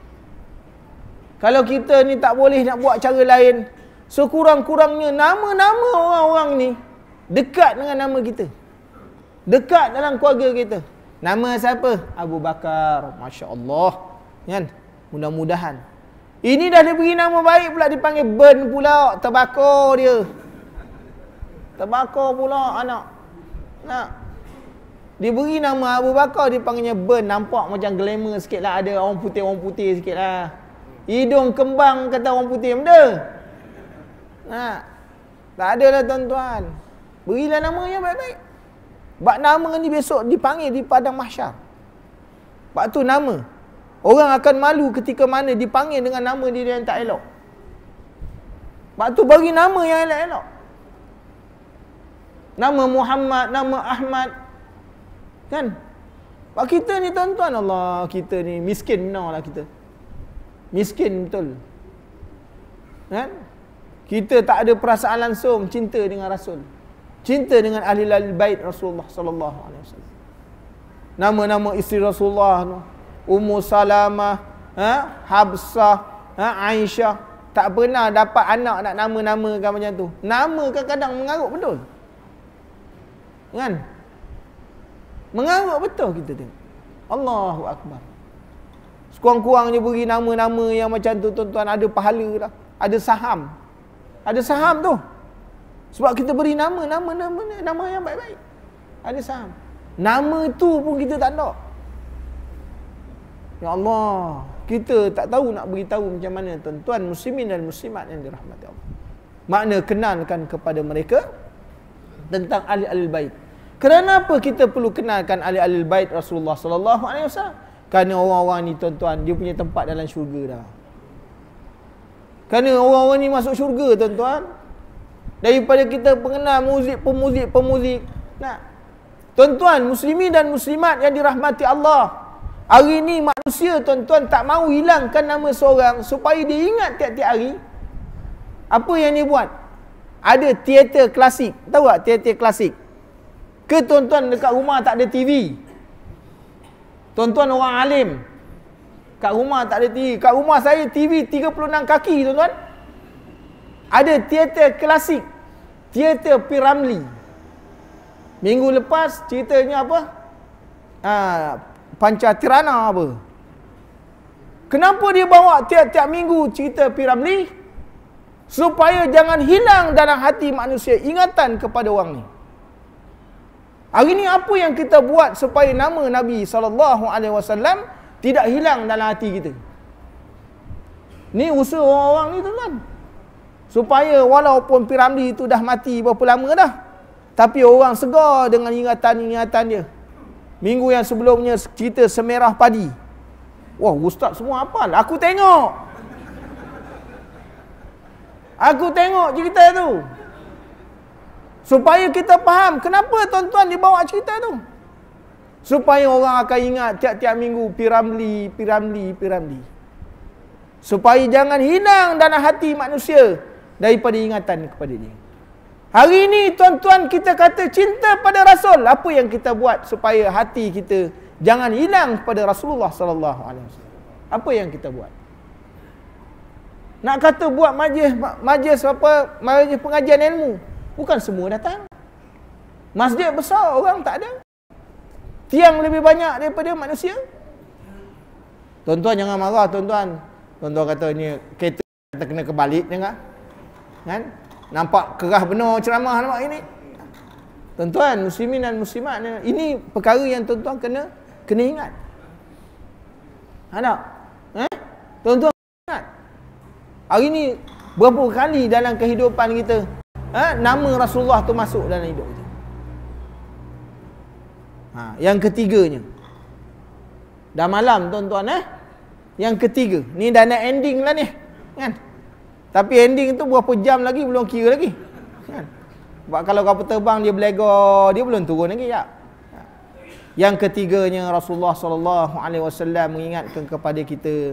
Kalau kita ni tak boleh nak buat cara lain, sekurang-kurangnya nama-nama orang-orang ni dekat dengan nama kita. Dekat dalam keluarga kita. Nama siapa? Abu Bakar. Masya Allah. Kan? Mudah-mudahan. Ini dah diberi nama baik pula, dipanggil Ben pula. Terbakar dia. Terbakar pula anak. Nak. Diberi nama Abu Bakar, dipanggilnya Ben. Nampak macam glamour sikit lah. Ada orang putih sikit lah. Hidung kembang kata orang putih benda. Nah, tak ada lah tuan-tuan. Berilah nama yang baik-baik. Sebab nama ni besok dipanggil di padang mahsyar. Sebab tu nama. Orang akan malu ketika mana dipanggil dengan nama dia yang tak elok. Sebab tu bagi nama yang elok-elok. Nama Muhammad, nama Ahmad. Kan? Sebab kita ni tuan-tuan, Allah, kita ni miskin benar lah kita. Miskin betul. Kan? Kita tak ada perasaan langsung cinta dengan Rasul. Cinta dengan ahli-ahli bait Rasulullah sallallahu alaihi wasallam. Nama-nama isteri Rasulullah, Ummu Salamah, Habsah, Aisyah, tak pernah dapat anak nak nama-namakan macam tu. Nama kadang-kadang mengarut betul. Kan? Mengarut betul kita tengok. Allahu akbar. Sekurang-kurangnya beri nama-nama yang macam tu tuan-tuan, ada pahala lah. Ada saham. Ada saham tu. Sebab kita beri nama yang baik-baik. Ada saham. Nama tu pun kita tak nak. Ya Allah, kita tak tahu nak beritahu macam mana tuan-tuan muslimin dan muslimat yang dirahmati Allah. Makna kenalkan kepada mereka tentang ahli-ahli bait. Kenapa kita perlu kenalkan ahli-ahli bait Rasulullah sallallahu alaihi wasallam? Kerana orang-orang ni tuan-tuan, dia punya tempat dalam syurga dah. Kerana orang-orang ni masuk syurga tuan-tuan. Daripada kita pengenal pemuzik. Nah, tuan-tuan muslimin dan muslimat yang dirahmati Allah, hari ni manusia tuan-tuan tak mahu hilangkan nama seorang supaya dia ingat tiap-tiap hari. Apa yang dia buat? Ada teater klasik. Tahu tak teater klasik? Ke tuan-tuan dekat rumah tak ada TV? Tuan-tuan orang alim, kat rumah tak ada TV. Kat rumah saya TV 36 kaki tuan-tuan. Ada teater klasik, teater P.Ramlee. Minggu lepas ceritanya apa? Pancatirana apa? Kenapa dia bawa tiap-tiap minggu cerita P.Ramlee? Supaya jangan hilang dalam hati manusia ingatan kepada orang ni. Hari ni apa yang kita buat supaya nama Nabi SAW tidak hilang dalam hati kita? Ni usaha orang-orang ni tuan-tuan. Supaya walaupun P.Ramlee itu dah mati berapa lama dah, tapi orang segar dengan ingatan-ingatan dia. Minggu yang sebelumnya cerita Semerah Padi. Wah, ustaz semua hafal. Aku tengok cerita tu. Supaya kita faham kenapa tuan-tuan dibawa cerita tu. Supaya orang akan ingat tiap-tiap minggu P.Ramlee. Supaya jangan hilang dalam hati manusia daripada ingatan kepada dia. Hari ini tuan-tuan kita kata cinta pada Rasul. Apa yang kita buat supaya hati kita jangan hilang pada Rasulullah sallallahu alaihi wasallam? Apa yang kita buat? Nak kata buat majlis pengajian ilmu, bukan semua datang. Masjid besar orang tak ada. Tiang lebih banyak daripada manusia. Tuan-tuan jangan marah tuan-tuan. Tuan-tuan kata ni kereta kita kena kebalik jangan. Kan? Nampak kerah benar ceramah nampak ini. Tuan-tuan muslimin dan muslimat, ini perkara yang tuan-tuan kena ingat. Ada? Tuan-tuan ingat. Hari ni berapa kali dalam kehidupan kita nama Rasulullah tu masuk dalam hidup kita. Yang ketiganya. Dah malam tuan-tuan Yang ketiga. Ni dah nak ending lah ni. Kan? Tapi ending tu berapa jam lagi belum kira lagi. Kan? Sebab kalau kapal terbang dia belagar, dia belum turun lagi ya. Yang ketiganya Rasulullah sallallahu alaihi wasallam mengingatkan kepada kita,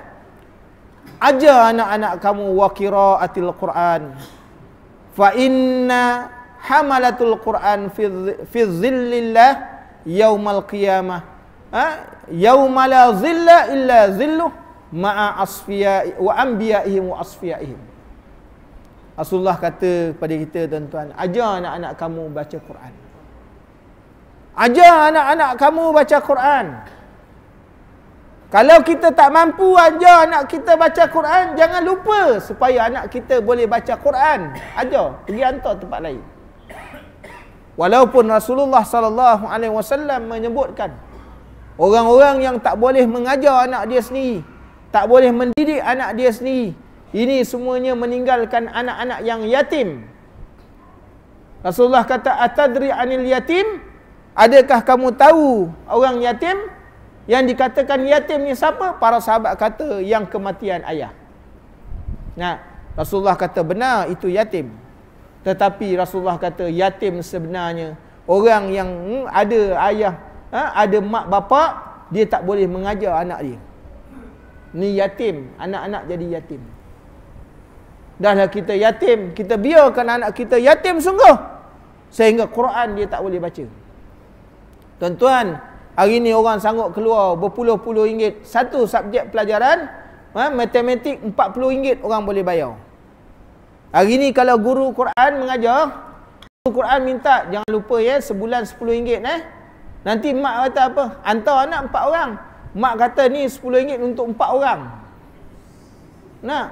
ajar anak-anak kamu wa qiraatil Quran. Fa inna hamalatul Quran fi dhillillah yaumal qiyamah. Yauma la zilla illa zilluh ma'a asfiya wa anbiya'ihim wa asfiyaihim. Rasulullah kata kepada kita tuan-tuan, ajar anak-anak kamu baca Quran. Ajar anak-anak kamu baca Quran. Kalau kita tak mampu ajar anak kita baca Quran, jangan lupa supaya anak kita boleh baca Quran. Ajar, pergi hantar tempat lain. Walaupun Rasulullah sallallahu alaihi wasallam menyebutkan orang-orang yang tak boleh mengajar anak dia sendiri, tak boleh mendidik anak dia sendiri, ini semuanya meninggalkan anak-anak yang yatim. Rasulullah kata, atadri anil yatim? Adakah kamu tahu orang yatim? Yang dikatakan yatim ni siapa? Para sahabat kata yang kematian ayah. Nah, Rasulullah kata benar itu yatim. Tetapi Rasulullah kata yatim sebenarnya orang yang ada ayah, ada mak bapak, dia tak boleh mengajar anak dia. Ni yatim, anak-anak jadi yatim. Dahlah kita yatim, kita biarkan anak kita yatim sungguh sehingga Quran dia tak boleh baca. Tuan-tuan, hari ni orang sanggup keluar berpuluh-puluh ringgit satu subjek pelajaran, matematik 40 ringgit orang boleh bayar. Hari ni kalau guru Quran mengajar, guru Quran minta jangan lupa sebulan 10 ringgit Nanti mak kata apa? Hantar anak 4 orang. Mak kata ni 10 ringgit untuk 4 orang. Nah.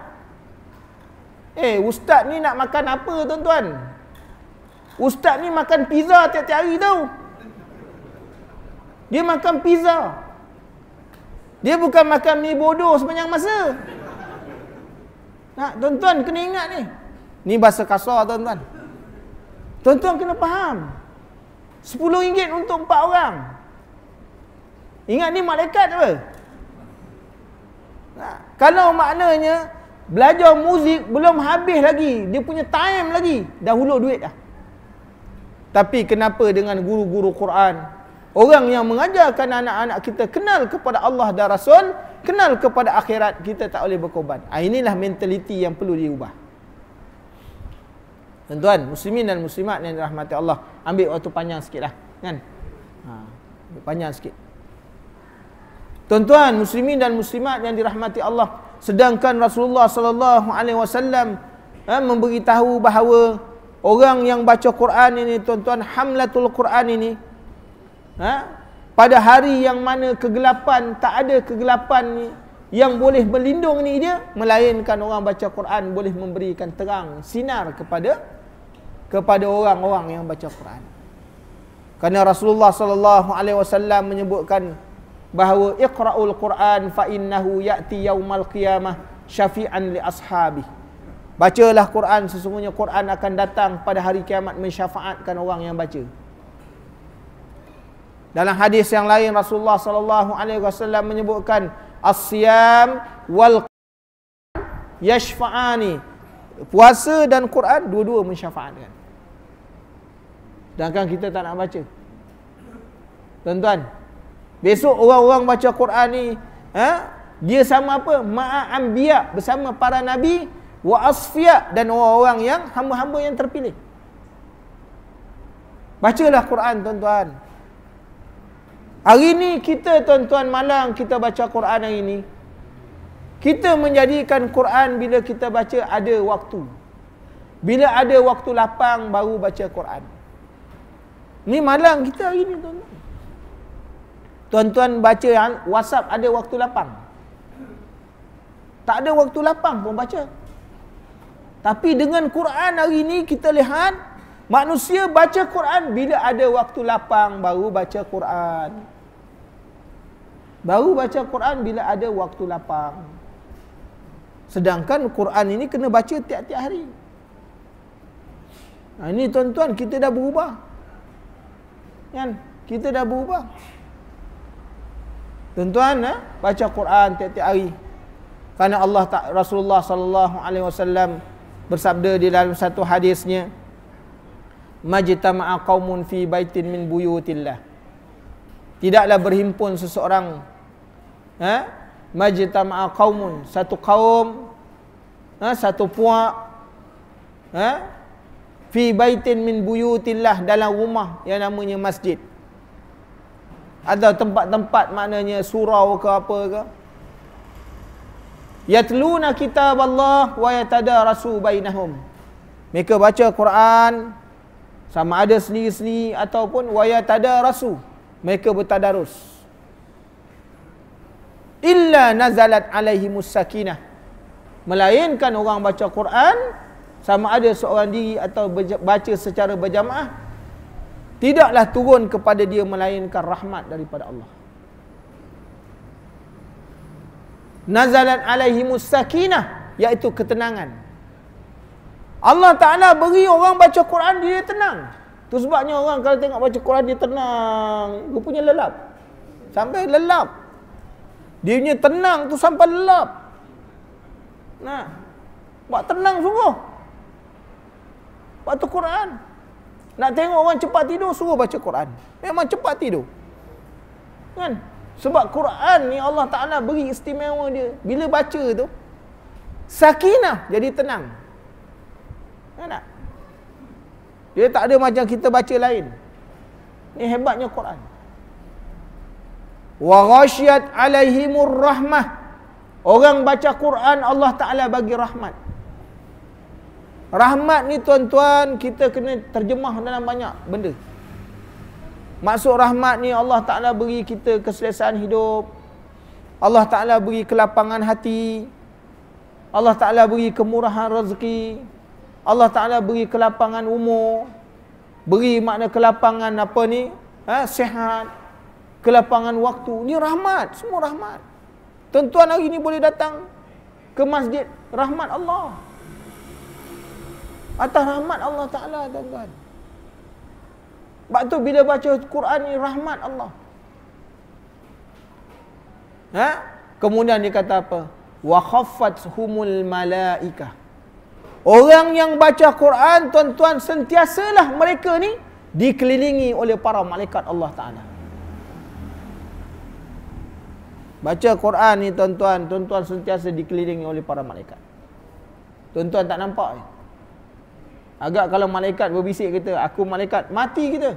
Ustaz ni nak makan apa tuan-tuan? Ustaz ni makan pizza tiap-tiap hari tau. Dia makan pizza. Dia bukan makan mi bodoh sepanjang masa. Tuan-tuan kena ingat ni. Ni bahasa kasar tuan-tuan. Tuan-tuan kena faham. RM10 untuk 4 orang. Ingat ni malaikat apa? Kalau maknanya belajar muzik belum habis lagi, dia punya time lagi, dah hulur duit dah. Tapi kenapa dengan guru-guru Quran, orang yang mengajarkan anak-anak kita kenal kepada Allah dan Rasul, kenal kepada akhirat, kita tak boleh berkorban. Inilah mentaliti yang perlu diubah. Tuan-tuan, muslimin dan muslimat yang dirahmati Allah, ambil waktu panjang sikit lah, kan? Ambil panjang sikit. Tuan-tuan, muslimin dan muslimat yang dirahmati Allah, sedangkan Rasulullah sallallahu alaihi wasallam memberitahu bahawa orang yang baca Quran ini, tuan-tuan, hamlatul Quran ini, pada hari yang mana kegelapan, tak ada kegelapan ni yang boleh berlindung ni dia, melainkan orang baca Quran boleh memberikan terang, sinar kepada orang-orang yang baca Quran. Kerana Rasulullah sallallahu alaihi wasallam menyebutkan bahawa iqra'ul Quran fa innahu ya'ti yaumal qiyamah syafi'an li ashabi. Bacalah Quran, sesungguhnya Quran akan datang pada hari kiamat mensyafaatkan orang yang baca. Dalam hadis yang lain Rasulullah sallallahu alaihi wasallam menyebutkan as-siyam wal Quran yashfa'ani. Puasa dan Quran dua-dua mensyafaatkan. Sedangkan kita tak nak baca. Tuan-tuan, besok orang-orang baca Quran ni, dia sama apa? Ma'a anbiya, bersama para nabi, wa asfiya, dan orang-orang yang hamba-hamba yang terpilih. Bacalah Quran, tuan-tuan. Hari ni kita, tuan-tuan, malang kita baca Quran hari ni. Kita menjadikan Quran bila kita baca ada waktu. Bila ada waktu lapang baru baca Quran. Ni malang kita hari ni, tuan-tuan. Tuan-tuan baca WhatsApp ada waktu lapang. Tak ada waktu lapang pun baca. Tapi dengan Quran hari ni kita lihat manusia baca Quran bila ada waktu lapang baru baca Quran. Baru baca Quran bila ada waktu lapang. Sedangkan Quran ini kena baca tiap-tiap hari. Ini tuan-tuan, kita dah berubah. Kan? Kita dah berubah. Tuan-tuan, baca Quran tiap-tiap hari. Kerana Rasulullah sallallahu alaihi wasallam bersabda di dalam satu hadisnya, majtama'a qaumun fi baitin min buyutillah. Tidaklah berhimpun seseorang, majtama'a qaumun, satu kaum, satu puak, fi baitin min buyutillah, dalam rumah yang namanya masjid. Ada tempat-tempat maknanya surau ke apa ke. Yatluna kitab Allah wa yatadarasu bainahum. Mereka baca Quran sama ada sendiri-sendiri ataupun wa yatadarasu, mereka bertadarus. Illa nazalat alaihimus sakinah. Melainkan orang baca Quran sama ada seorang diri atau baca secara berjamaah, tidaklah turun kepada dia melainkan rahmat daripada Allah. Nazalat alaihimus sakinah, iaitu ketenangan. Allah Ta'ala beri orang baca Quran dia tenang. Tu sebabnya orang kalau tengok baca Quran dia tenang, dia punya lelap. Sampai lelap. Dia punya tenang tu sampai lelap. Nah, buat tenang sungguh. Baca Quran. Nak tengok orang cepat tidur, suruh baca Quran. Memang cepat tidur. Kan? Sebab Quran ni Allah Ta'ala beri istimewa dia. Bila baca tu, sakinah, jadi tenang. Kan tak? Dia tak ada macam kita baca lain. Ni hebatnya Quran. Wa ghasyiyat alaihimur rahmah. Orang baca Quran, Allah Ta'ala bagi rahmat. Rahmat ni tuan-tuan, kita kena terjemah dalam banyak benda. Maksud rahmat ni, Allah Ta'ala beri kita keselesaan hidup. Allah Ta'ala beri kelapangan hati. Allah Ta'ala beri kemurahan rezeki. Allah Ta'ala beri kelapangan umur. Beri makna kelapangan apa ni? Sihat. Kelapangan waktu. Ni rahmat. Semua rahmat. Tuan-tuan hari ni boleh datang ke masjid, rahmat Allah. Atas rahmat Allah Ta'ala, tuan-tuan. Sebab tu bila baca Quran ni, rahmat Allah. Kemudian dia kata apa? Wa khaffathumul malaikah. Orang yang baca Quran, tuan-tuan, sentiasalah mereka ni dikelilingi oleh para malaikat Allah Ta'ala. Baca Quran ni, tuan-tuan, tuan-tuan sentiasa dikelilingi oleh para malaikat. Tuan-tuan tak nampak ni? Agak kalau malaikat berbisik kita, aku malaikat, mati kita.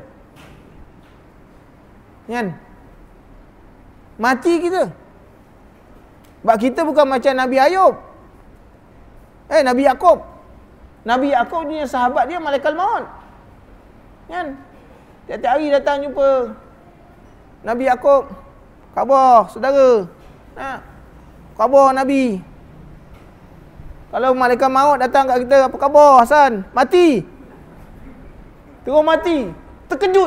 Kan? Mati kita. Sebab kita bukan macam Nabi Ayub. Nabi Yaakob. Nabi Yaakob ni sahabat dia malaikat maut. Kan? Tiap-tiap hari datang jumpa Nabi Yaakob. Khabar saudara. Khabar Nabi. Kalau malaikat maut datang kat kita, apa khabar Hasan? Mati. Terus mati. Terkejut.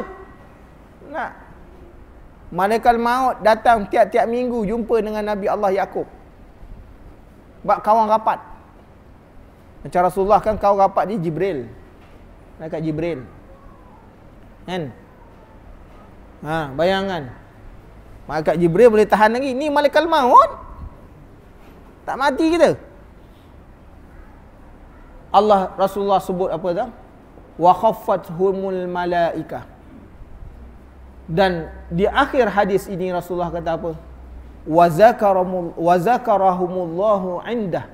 Malaikat maut datang tiap-tiap minggu jumpa dengan Nabi Allah Yaakob. Sebab kawan rapat. Macam Rasulullah kan kawan rapat dia Jibril. Malaikat Jibril. Kan? Bayangan. Malaikat Jibril boleh tahan lagi. Ni malaikat maut. Tak mati kita. Allah Rasulullah sebut apa dah? Wa khaffathumul malaikah. Dan di akhir hadis ini Rasulullah kata apa? Wa zakarahumullahu indah.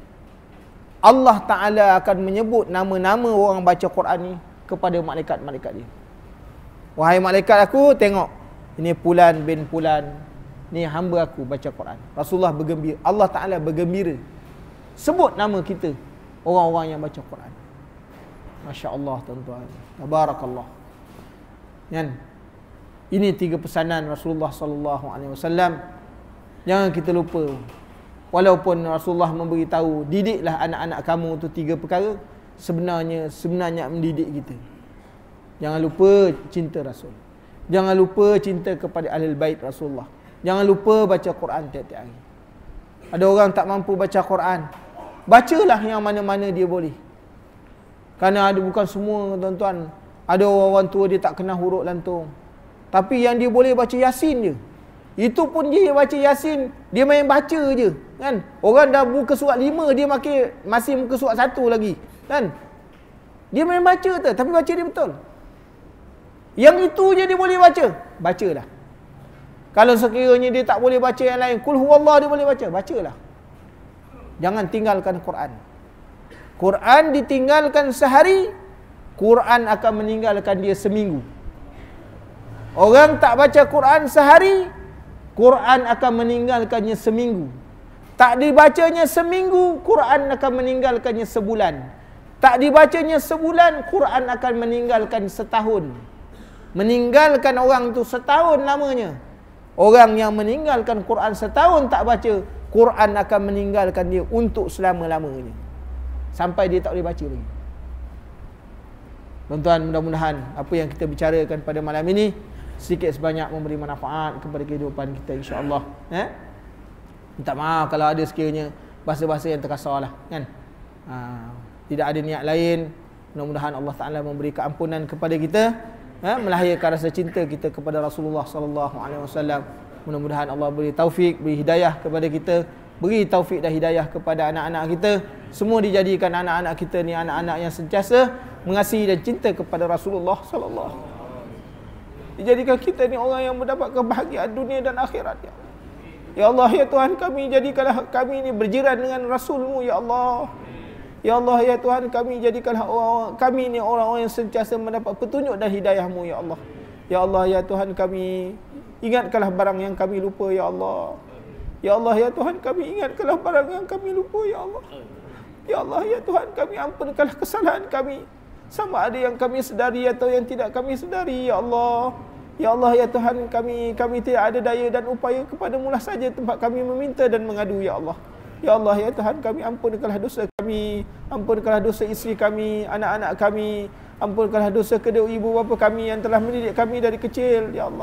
Allah Ta'ala akan menyebut nama-nama orang baca Quran ni kepada malaikat-malaikat dia. Wahai malaikat aku, tengok. Ini Fulan bin Fulan. Ni hamba aku baca Quran. Rasulullah bergembira. Allah Ta'ala bergembira. Sebut nama kita, orang-orang yang baca Quran. Masya Allah, tuan-tuan. Tabarakallah. Kan? Ini 3 pesanan Rasulullah SAW. Jangan kita lupa. Walaupun Rasulullah memberitahu, didiklah anak-anak kamu tu 3 perkara, sebenarnya mendidik kita. Jangan lupa cinta Rasul. Jangan lupa cinta kepada Ahlul Bait Rasulullah. Jangan lupa baca Quran tiap-tiap hari. Ada orang tak mampu baca Quran, bacalah yang mana-mana dia boleh. Kerana ada bukan semua, tuan-tuan. Ada orang tua dia tak kenal huruf lantung, tapi yang dia boleh baca Yasin je. Itu pun dia baca Yasin, dia main baca je, kan? Orang dah buka surat 5, dia masih muka surat 1 lagi, kan? Dia main baca tu, tapi baca dia betul. Yang itu je dia boleh baca, bacalah. Kalau sekiranya dia tak boleh baca yang lain, Qul huwallah dia boleh baca, bacalah. Jangan tinggalkan Quran. Quran ditinggalkan sehari, Quran akan meninggalkan dia seminggu. Orang tak baca Quran sehari, Quran akan meninggalkannya seminggu. Tak dibacanya seminggu, Quran akan meninggalkannya sebulan. Tak dibacanya sebulan, Quran akan meninggalkan setahun. Meninggalkan orang tu setahun lamanya. Orang yang meninggalkan Quran setahun tak baca, Quran akan meninggalkan dia untuk selama-lamanya. Sampai dia tak boleh baca lagi. Tuan-tuan, mudah-mudahan apa yang kita bicarakan pada malam ini sedikit sebanyak memberi manfaat kepada kehidupan kita, insya-Allah. Minta maaf kalau ada sekiranya bahasa-bahasa yang terkasar lah, kan? Tidak ada niat lain. Mudah-mudahan Allah Ta'ala memberi keampunan kepada kita, melahirkan rasa cinta kita kepada Rasulullah sallallahu alaihi wasallam. Mudah-mudahan Allah beri taufik, beri hidayah kepada kita, beri taufik dan hidayah kepada anak-anak kita. Semua dijadikan anak-anak kita ni anak-anak yang sentiasa mengasihi dan cinta kepada Rasulullah sallallahu alaihi wasallam. Dijadikan kita ni orang yang mendapat kebahagiaan dunia dan akhirat, ya Allah. Ya Allah, ya Tuhan kami, jadikanlah kami ni berjiran dengan Rasul-Mu, ya Allah. Ya Allah, ya Tuhan kami, jadikanlah kami ni orang-orang yang sentiasa mendapat petunjuk dan hidayah-Mu, ya Allah. Ya Allah, ya Tuhan kami, ingatkanlah barang yang kami lupa, ya Allah. Ya Allah, ya Tuhan kami, ingatkanlah barang yang kami lupa, ya Allah. Ya Allah, ya Tuhan kami, ampunkanlah kesalahan kami, sama ada yang kami sedari atau yang tidak kami sedari, ya Allah. Ya Allah, ya Tuhan kami tidak ada daya dan upaya kepada-Mu lah saja tempat kami meminta dan mengadu, ya Allah. Ya Allah, ya Tuhan kami, ampunkanlah dosa kami, ampunkanlah dosa isteri kami, anak-anak kami, ampunkanlah dosa kedua ibu bapa kami yang telah mendidik kami dari kecil, ya Allah.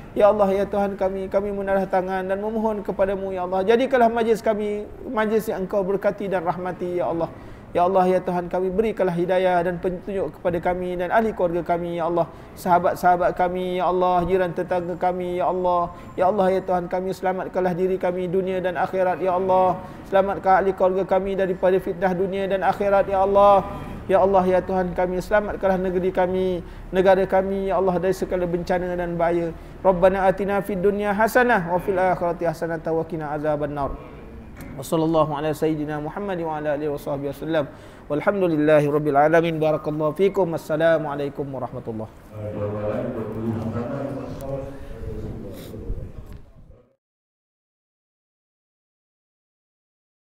Ya Allah, ya Tuhan kami menaruh tangan dan memohon kepadamu, ya Allah. Jadikanlah majlis kami majlis yang Engkau berkati dan rahmati, ya Allah. Ya Allah, ya Tuhan kami, berikanlah hidayah dan petunjuk kepada kami dan ahli keluarga kami, ya Allah. Sahabat-sahabat kami, ya Allah. Jiran tetangga kami, ya Allah. Ya Allah, ya Tuhan kami, selamatkanlah diri kami dunia dan akhirat, ya Allah. Selamatkan ahli keluarga kami daripada fitnah dunia dan akhirat, ya Allah. Ya Allah, ya Tuhan kami, selamatkanlah negeri kami, negara kami, ya Allah, dari segala bencana dan bahaya. Rabbana atina fid dunya hasanah wa fil akhirati hasanah wa qina azabannar. Wa sallallahu ala sayyidina Muhammad wa ala alihi washabbihi wasallam. Walhamdulillahi rabbil alamin. Barakallahu fikum. Assalamualaikum warahmatullahi wabarakatuh.